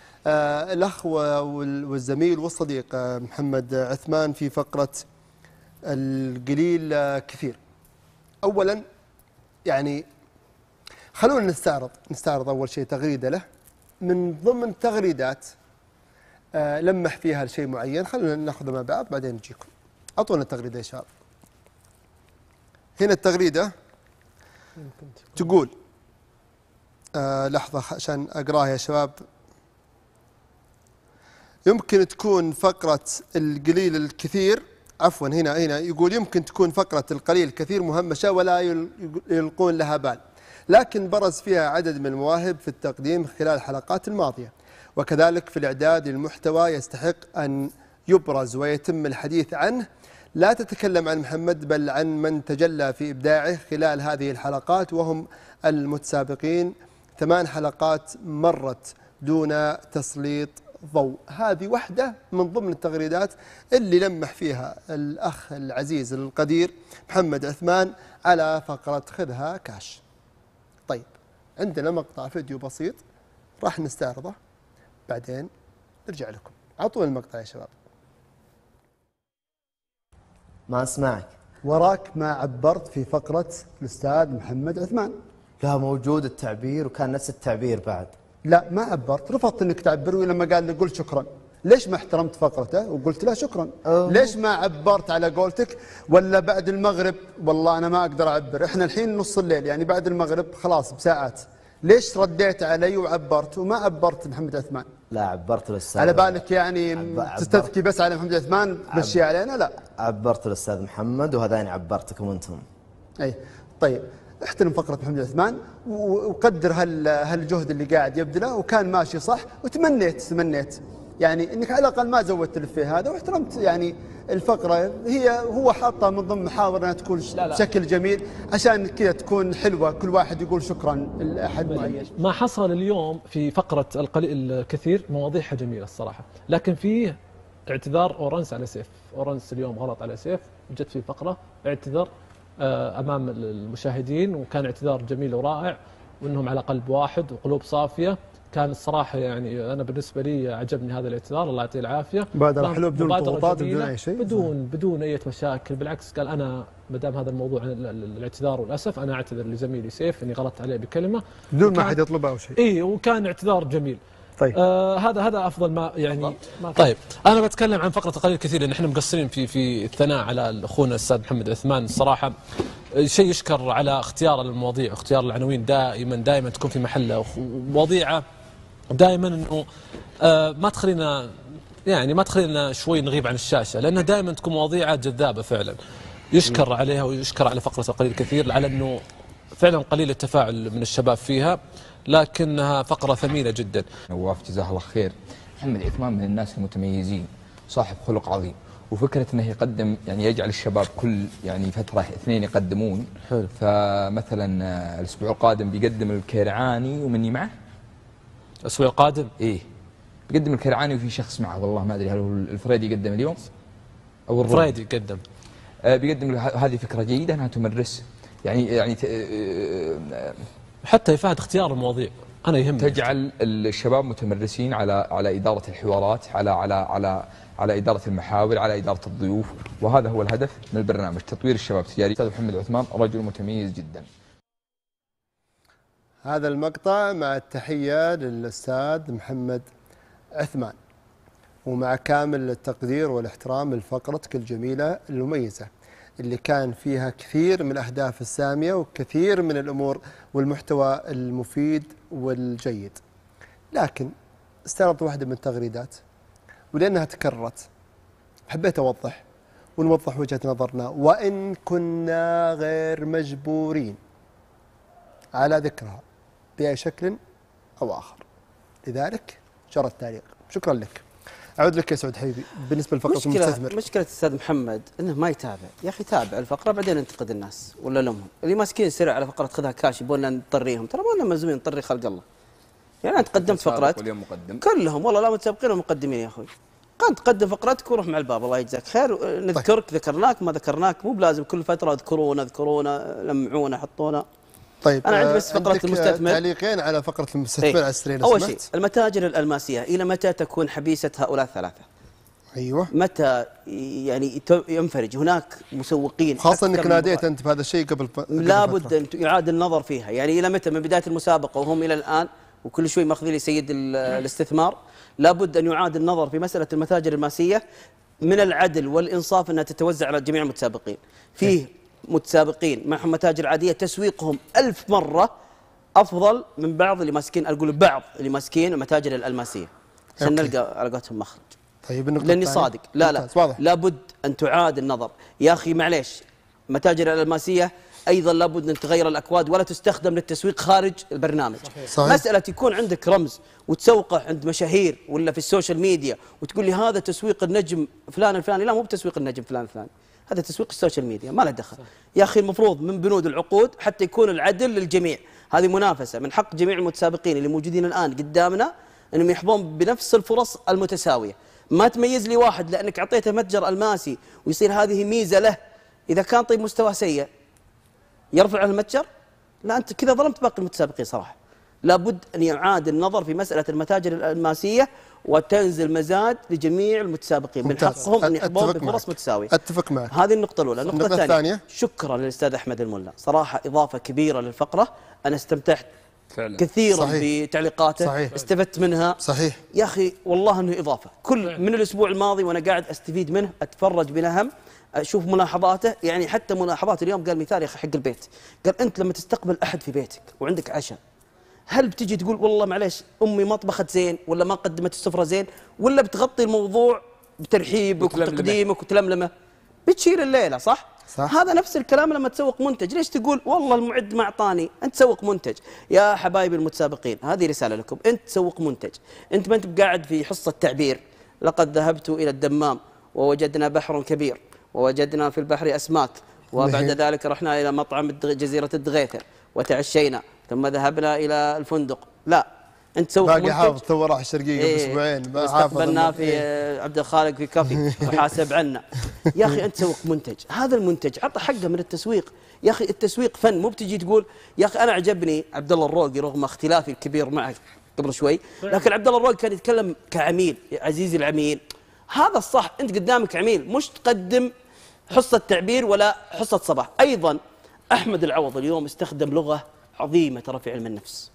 الأخ والزميل والصديق محمد عثمان في فقرة القليل كثير. أولا يعني خلونا نستعرض أول شيء تغريدة له من ضمن تغريدات لمح فيها لشيء معين. خلونا ناخذها مع بعض بعدين نجيكم. أعطونا التغريدة يا شباب. هنا التغريدة تقول لحظة عشان أقراها يا شباب. يمكن تكون فقرة القليل الكثير، عفوا هنا يقول يمكن تكون فقرة القليل الكثير مهمشة ولا يلقون لها بال، لكن برز فيها عدد من المواهب في التقديم خلال الحلقات الماضية، وكذلك في الإعداد للمحتوى يستحق أن يبرز ويتم الحديث عنه، لا تتكلم عن محمد بل عن من تجلى في إبداعه خلال هذه الحلقات، وهم المتسابقين. 8 حلقات مرت دون تسليط ضوء. هذه واحدة من ضمن التغريدات اللي لمح فيها الأخ العزيز القدير محمد عثمان على فقرة خذها كاش. طيب، عندنا مقطع فيديو بسيط راح نستعرضه بعدين نرجع لكم. أعطونا المقطع يا شباب. ما اسمعك. وراك ما عبرت في فقرة الأستاذ محمد عثمان. كان موجود التعبير وكان نفس التعبير بعد. لا ما عبرت، رفضت انك تعبر، ولما قال لي قل شكرا. ليش ما احترمت فقرته وقلت له شكرا؟ ليش ما عبرت على قولتك؟ ولا بعد المغرب والله انا ما اقدر اعبر، احنا الحين نص الليل يعني بعد المغرب خلاص بساعات. ليش رديت علي وعبرت وما عبرت محمد عثمان؟ لا عبرت الاستاذ. على بالك يعني تستذكي بس على محمد عثمان تمشي علينا؟ لا عبرت الاستاذ محمد وهذين عبرتكم انتم. اي طيب، احترم فقرة محمد عثمان وقدر هالجهد اللي قاعد يبذله، وكان ماشي صح، وتمنيت يعني انك على الاقل ما زودت الإفيه هذا، واحترمت يعني الفقرة. هو حاطها من ضمن محاور انها تكون بشكل جميل عشان كذا تكون حلوة، كل واحد يقول شكرا لاحد معين. ما حصل اليوم في فقرة القليل الكثير مواضيعها جميلة الصراحة، لكن فيه اعتذار أورنس على سيف. أورنس اليوم غلط على سيف، جت في فقرة اعتذر أمام المشاهدين، وكان اعتذار جميل ورائع، وأنهم على قلب واحد وقلوب صافية. كان الصراحة يعني أنا بالنسبة لي عجبني هذا الاعتذار، الله يعطيه العافية. مبادرة حلوة بدون ضغوطات بدون أي شيء، بدون أي مشاكل. بالعكس قال أنا ما دام هذا الموضوع الاعتذار والأسف أنا أعتذر لزميلي سيف إني غلطت عليه بكلمة بدون ما حد يطلبها أو شيء. إيه، وكان اعتذار جميل. طيب هذا افضل ما يعني. طيب انا بتكلم عن فقره قليل كثير لان احنا مقصرين في الثناء على اخونا الاستاذ محمد عثمان. الصراحه شيء يشكر على اختيار المواضيع واختيار العناوين، دائما تكون في محله، ومواضيعه دائما انه ما تخلينا شوي نغيب عن الشاشه، لانها دائما تكون مواضيعه جذابه فعلا. يشكر عليها ويشكر على فقره قليل كثير على انه فعلا قليل التفاعل من الشباب فيها، لكنها فقرة ثمينة جدا. نواف جزاه الله خير، محمد عثمان من الناس المتميزين، صاحب خلق عظيم، وفكرة انه يقدم يعني يجعل الشباب كل يعني فترة 2 يقدمون. حلو. فمثلا الاسبوع القادم بيقدم الكيرعاني ومني معه. الاسبوع القادم؟ ايه بيقدم الكيرعاني وفي شخص معه، والله ما ادري هل هو الفريدي يقدم اليوم او الفريدي يقدم. بيقدم. هذه فكرة جيدة انها تمرس يعني حتى يفاد اختيار المواضيع. أنا يهمني تجعل الشباب متمرسين على إدارة الحوارات، على إدارة المحاور، على إدارة الضيوف، وهذا هو الهدف من البرنامج، تطوير الشباب التجاري. الأستاذ محمد عثمان رجل متميز جدا. هذا المقطع مع التحية للأستاذ محمد عثمان، ومع كامل التقدير والاحترام لفقرتك الجميلة المميزة اللي كان فيها كثير من الأهداف السامية وكثير من الأمور والمحتوى المفيد والجيد. لكن استعرضت واحدة من التغريدات ولأنها تكررت حبيت أوضح ونوضح وجهة نظرنا، وإن كنا غير مجبورين على ذكرها بأي شكل أو آخر، لذلك جرى التعليق. شكرا لك. أعود لك يا سعود حبيبي. بالنسبة لفقرة المستثمر، مشكلة الأستاذ محمد أنه ما يتابع. يا أخي تابع الفقرة بعدين انتقد الناس ولا لومهم. اللي ماسكين سرع على فقرة خذها كاش يبوننا نطريهم، ترى ما لنا ملزومين نطري خلق الله. يعني أنت قدمت فقرات كلهم والله لا متسابقين ومقدمين يا أخوي. قد تقدم فقرتك وروح مع الباب، الله يجزاك خير. نذكرك ذكرناك ما ذكرناك، مو بلازم كل فترة اذكرونا لمعونا حطونا. طيب أنا عندي بس فقرة المستثمر. تعليقين على فقرة المستثمر على السريع. أول شيء المتاجر الألماسية، إلى متى تكون حبيسة هؤلاء الثلاثة؟ أيوة. متى يعني ينفرج؟ هناك مسوقين، خاصة أنك ناديت أنت بهذا الشيء قبل لابد أن يعاد النظر فيها. يعني إلى متى؟ من بداية المسابقة وهم إلى الآن وكل شوي ماخذين لي سيد الاستثمار. لابد أن يعاد النظر في مسألة المتاجر الماسية، من العدل والإنصاف أنها تتوزع على جميع المتسابقين. فيه متسابقين معهم متاجر عادية تسويقهم 1000 مرة أفضل من بعض اللي ماسكين، أقول بعض اللي ماسكين المتاجر الألماسية، عشان نلقى على قولتهم مخرج. طيب لاني صادق. لا لابد ان تعاد النظر يا اخي. معليش، متاجر الالماسيه ايضا لابد ان تغير الاكواد ولا تستخدم للتسويق خارج البرنامج. صحيح. مساله يكون عندك رمز وتسوقه عند مشاهير ولا في السوشيال ميديا وتقول لي هذا تسويق النجم فلان الفلاني، لا مو بتسويق النجم فلان الفلاني، هذا تسويق السوشيال ميديا ما له دخل. يا اخي المفروض من بنود العقود حتى يكون العدل للجميع، هذه منافسه، من حق جميع المتسابقين اللي موجودين الان قدامنا انهم يحظون بنفس الفرص المتساويه، ما تميز لي واحد لانك اعطيته متجر الماسي ويصير هذه ميزه له. اذا كان طيب مستواه سيء يرفع عن المتجر؟ لا، انت كذا ظلمت باقي المتسابقين صراحه. لابد ان يعاد النظر في مساله المتاجر الماسيه وتنزل مزاد لجميع المتسابقين، من حقهم ان يحظون بفرص متساويه. اتفق معك. هذه النقطه الاولى. النقطه الثانيه، شكرا للاستاذ احمد الملا، صراحه اضافه كبيره للفقره، انا استمتعت فعلا كثيرا بتعليقاته. صحيح. استفدت منها. صحيح يا اخي والله انه اضافه، كل من الاسبوع الماضي وانا قاعد استفيد منه، اتفرج بنهم، اشوف ملاحظاته. يعني حتى ملاحظات اليوم قال مثال يا اخي حق البيت، قال انت لما تستقبل احد في بيتك وعندك عشاء، هل بتجي تقول والله معليش امي ما طبخت زين ولا ما قدمت السفره زين، ولا بتغطي الموضوع بترحيبك وتقديمك وتلملمه؟ بتشيل الليله صح؟ هذا نفس الكلام لما تسوق منتج، ليش تقول والله المعد ما اعطاني؟ انت تسوق منتج. يا حبايبي المتسابقين، هذه رساله لكم، انت تسوق منتج، انت ما انت بقاعد في حصه تعبير. لقد ذهبت الى الدمام ووجدنا بحر كبير ووجدنا في البحر اسماك، وبعد ذلك رحنا الى مطعم جزيره الدغيثر وتعشينا ثم ذهبنا الى الفندق. لا، انت تسوق منتج. باقي حافظ تو راح الشرقيه قبل اسبوعين، استقبلنا في عبد الخالق في كافي وحاسب عنا. يا اخي انت تسوق منتج، هذا المنتج عطى حقه من التسويق. يا اخي التسويق فن، مو بتجي تقول يا اخي انا عجبني عبد الله الروقي رغم اختلافي الكبير معك قبل شوي، لكن عبد الله الروقي كان يتكلم كعميل، عزيزي العميل، هذا الصح. انت قدامك عميل، مش تقدم حصه تعبير ولا حصه صباح. ايضا احمد العوض اليوم استخدم لغه عظيمه ترى في علم النفس،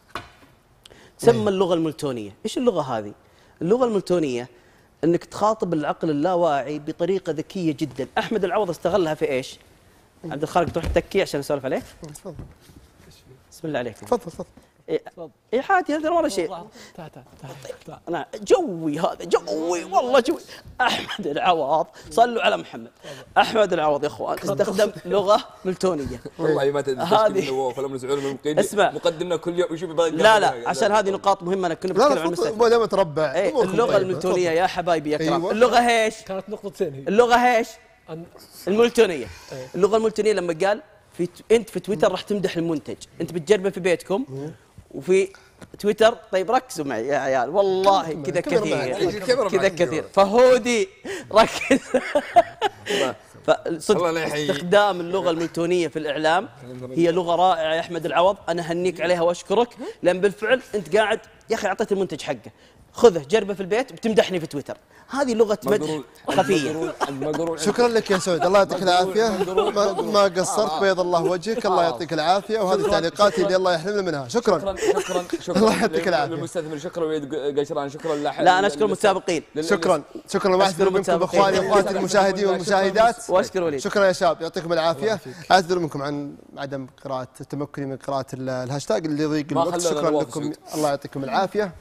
تسمى اللغه الملتونيه. ايش اللغه هذه؟ اللغه الملتونيه انك تخاطب العقل اللاواعي بطريقه ذكيه جدا. احمد العوض استغلها في ايش؟ عبد الخالق تروح تكي عشان اسولف عليك؟ تفضل. بسم الله عليك. تفضل. اي حاتي هذا ولا شيء. انا جوي هذا جوي والله جوي. احمد العوض، صلوا على محمد. احمد العوض يا اخوان استخدم لغه ملتونيه. والله ما تدري هذه ولا مسؤول من اسمع مقدمنا كل يوم وشوف باقي. لا عشان هذه نقاط مهمه، انا كنا بنتكلم عن المستقبل. ما دام تربع. اللغه الملتونيه يا حبايبي يا كرام. اللغه ايش؟ كانت نقطتين هي. اللغه ايش؟ الملتونيه. اللغه الملتونيه لما قال انت في تويتر راح تمدح المنتج، انت بتجربه في بيتكم وفي تويتر. طيب ركزوا معي يا عيال، والله كذا كثير فهودي ركز. استخدام اللغه الملتونيه في الاعلام هي لغه رائعه يا احمد العوض، انا اهنيك عليها واشكرك، لان بالفعل انت قاعد يا اخي اعطيت المنتج حقه، خذه جربه في البيت وبتمدحني في تويتر. هذه لغه مدح خفيه. شكرا لك يا سعود، الله يعطيك العافيه، ما قصرت، بيض الله وجهك، الله يعطيك العافيه، وهذه تعليقاتي اللي الله يحرمنا منها. شكرا الله يعطيك العافيه. للمستثمر شكرا، وليد قشران شكرا. لا انا اشكر المتسابقين. شكرا واعتذر منكم اخواني واخواتي المشاهدين والمشاهدات، واشكر وليد. شكرا يا شباب، يعطيكم العافيه. اعتذر منكم عن عدم قراءه تمكني من قراءه الهاشتاج اللي يضيق الوقت. شكرا لكم، الله يعطيكم العافيه.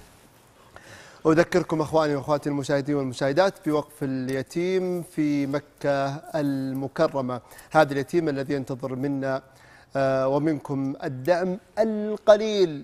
أذكركم أخواني وأخواتي المشاهدين والمشاهدات بوقف اليتيم في مكة المكرمة، هذا اليتيم الذي ينتظر منا ومنكم الدعم القليل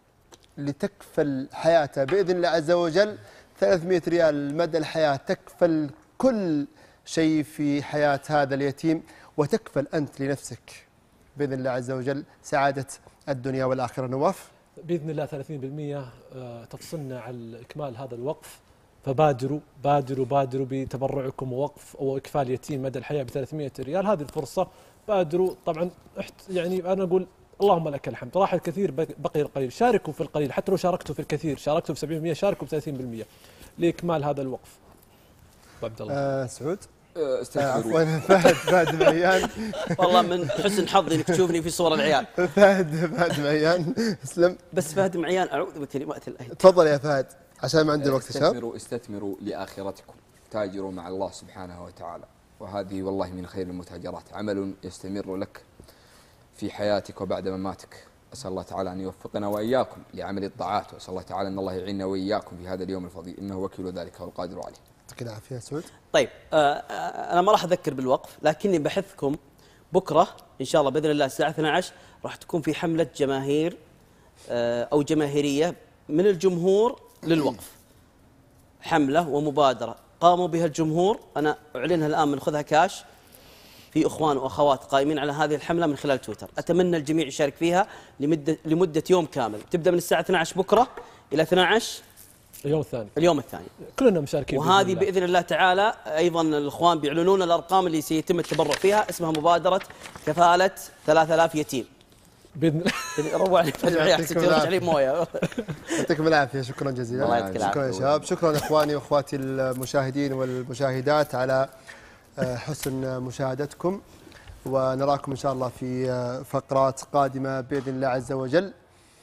لتكفل حياته بإذن الله عز وجل. 300 ريال مدى الحياة تكفل كل شيء في حياة هذا اليتيم، وتكفل أنت لنفسك بإذن الله عز وجل سعادة الدنيا والآخرة. نواف بإذن الله 30% تفصلنا على إكمال هذا الوقف، فبادروا بادروا بتبرعكم ووقف أو إكفال يتيم مدى الحياة ب300 ريال. هذه الفرصة بادروا. طبعا يعني أنا أقول اللهم لك الحمد، راح الكثير بقي القليل. شاركوا في القليل، حتى لو شاركتوا في الكثير، شاركتوا في 70% شاركوا ب 30% لإكمال هذا الوقف. عبد الله سعود استغفروا. فهد معيان والله من حسن حظي انك تشوفني في صور العيال. فهد معيان اسلم. بس فهد معيان اعوذ بكلمات الله. تفضل يا فهد عشان ما عندي وقت. استثمروا لاخرتكم، تاجروا مع الله سبحانه وتعالى، وهذه والله من خير المتاجرات، عمل يستمر لك في حياتك وبعد مماتك. أسأل الله تعالى أن يوفقنا وإياكم لعمل الطاعات، وأسأل الله تعالى أن الله يعيننا وإياكم في هذا اليوم الفضيل، إنه وكيل ذلك والقادر عليه. يعطيك العافية سعود. طيب أنا ما راح أذكر بالوقف، لكني بحثكم بكرة إن شاء الله بإذن الله الساعة 12 راح تكون في حملة جماهير أو جماهيرية من الجمهور للوقف، حملة ومبادرة قاموا بها الجمهور. أنا أعلنها الآن من خذها كاش. في اخوان واخوات قائمين على هذه الحمله من خلال تويتر، اتمنى الجميع يشارك فيها لمده يوم كامل، تبدا من الساعه 12 بكره الى 12 اليوم الثاني كلنا مشاركين، وهذه بإذن الله تعالى. أيضا الإخوان بيعلنون الأرقام اللي سيتم التبرع فيها، اسمها مبادرة كفالة 3000 يتيم بإذن الله. روح عليك فجأة أحسن ترجع لي موية. يعطيكم العافية، شكرا جزيلا. الله يعطيك العافية. شكرا يا شباب، شكرا إخواني وأخواتي المشاهدين والمشاهدات على حسن مشاهدتكم، ونراكم إن شاء الله في فقرات قادمة بإذن الله عز وجل.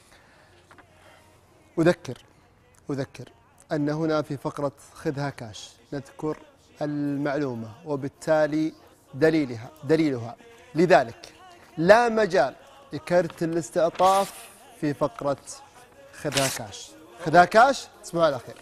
أذكر أن هنا في فقرة خذها كاش نذكر المعلومة وبالتالي دليلها، لذلك لا مجال لكرت الاستعطاف في فقرة خذها كاش. تصبحوا على خير.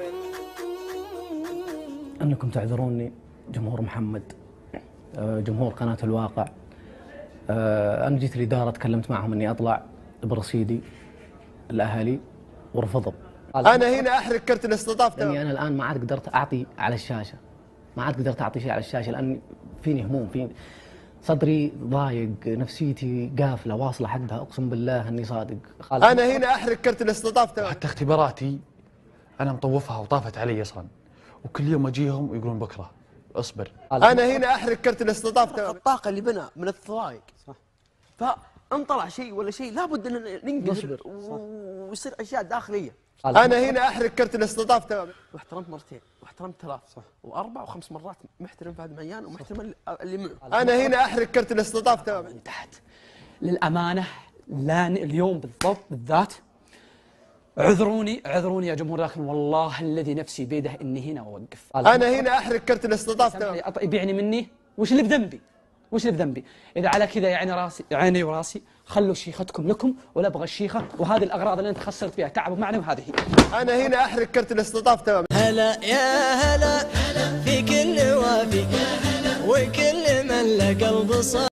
أنكم تعذروني جمهور محمد، جمهور قناة الواقع. أنا جيت الإدارة تكلمت معهم أني أطلع برصيدي الأهالي ورفضوا. أنا هنا أحرق كرت الاستضافة لأني أنا الآن ما عاد قدرت أعطي على الشاشة، ما عاد قدرت أعطي شيء على الشاشة، لأن فيني هموم، فيني صدري ضايق، نفسيتي قافلة واصلة حدها، أقسم بالله أني صادق. أنا هنا أحرق كرت الاستضافة. حتى اختباراتي أنا مطوفها وطافت علي أصلا، وكل يوم أجيهم ويقولون بكرة اصبر. أنا هنا أحرق كرت الاستضافة. الطاقة اللي بنا من الضايق، صح، فإن طلع شيء ولا شيء لابد أن ننقصر ويصير أشياء داخلية. أنا هنا أحرق كرت الاستضافة تماما. واحترمت مرتين واحترمت ثلاث، صح، وأربع وخمس مرات محترم فهد ميان ومحترم اللي معه. أنا هنا أحرق كرت الاستضافة تماما. من تحت للأمانة، لا اليوم بالذات اعذروني يا جمهور، لكن والله الذي نفسي بيده اني هنا اوقف. أنا هنا أحرق كرت الاستضافة تماما. يبيعني مني، وش اللي بذنبي؟ إذا على كذا يعني راسي عيني وراسي، خلوا شيختكم لكم ولا ابغى الشيخه، وهذه الاغراض اللي انت خسرت فيها تعبوا معنا، وهذه هي. أنا هنا أحرق كرت الاستضافة تماما. هلا يا هلا في كل وافي وكل من له قلب صافي.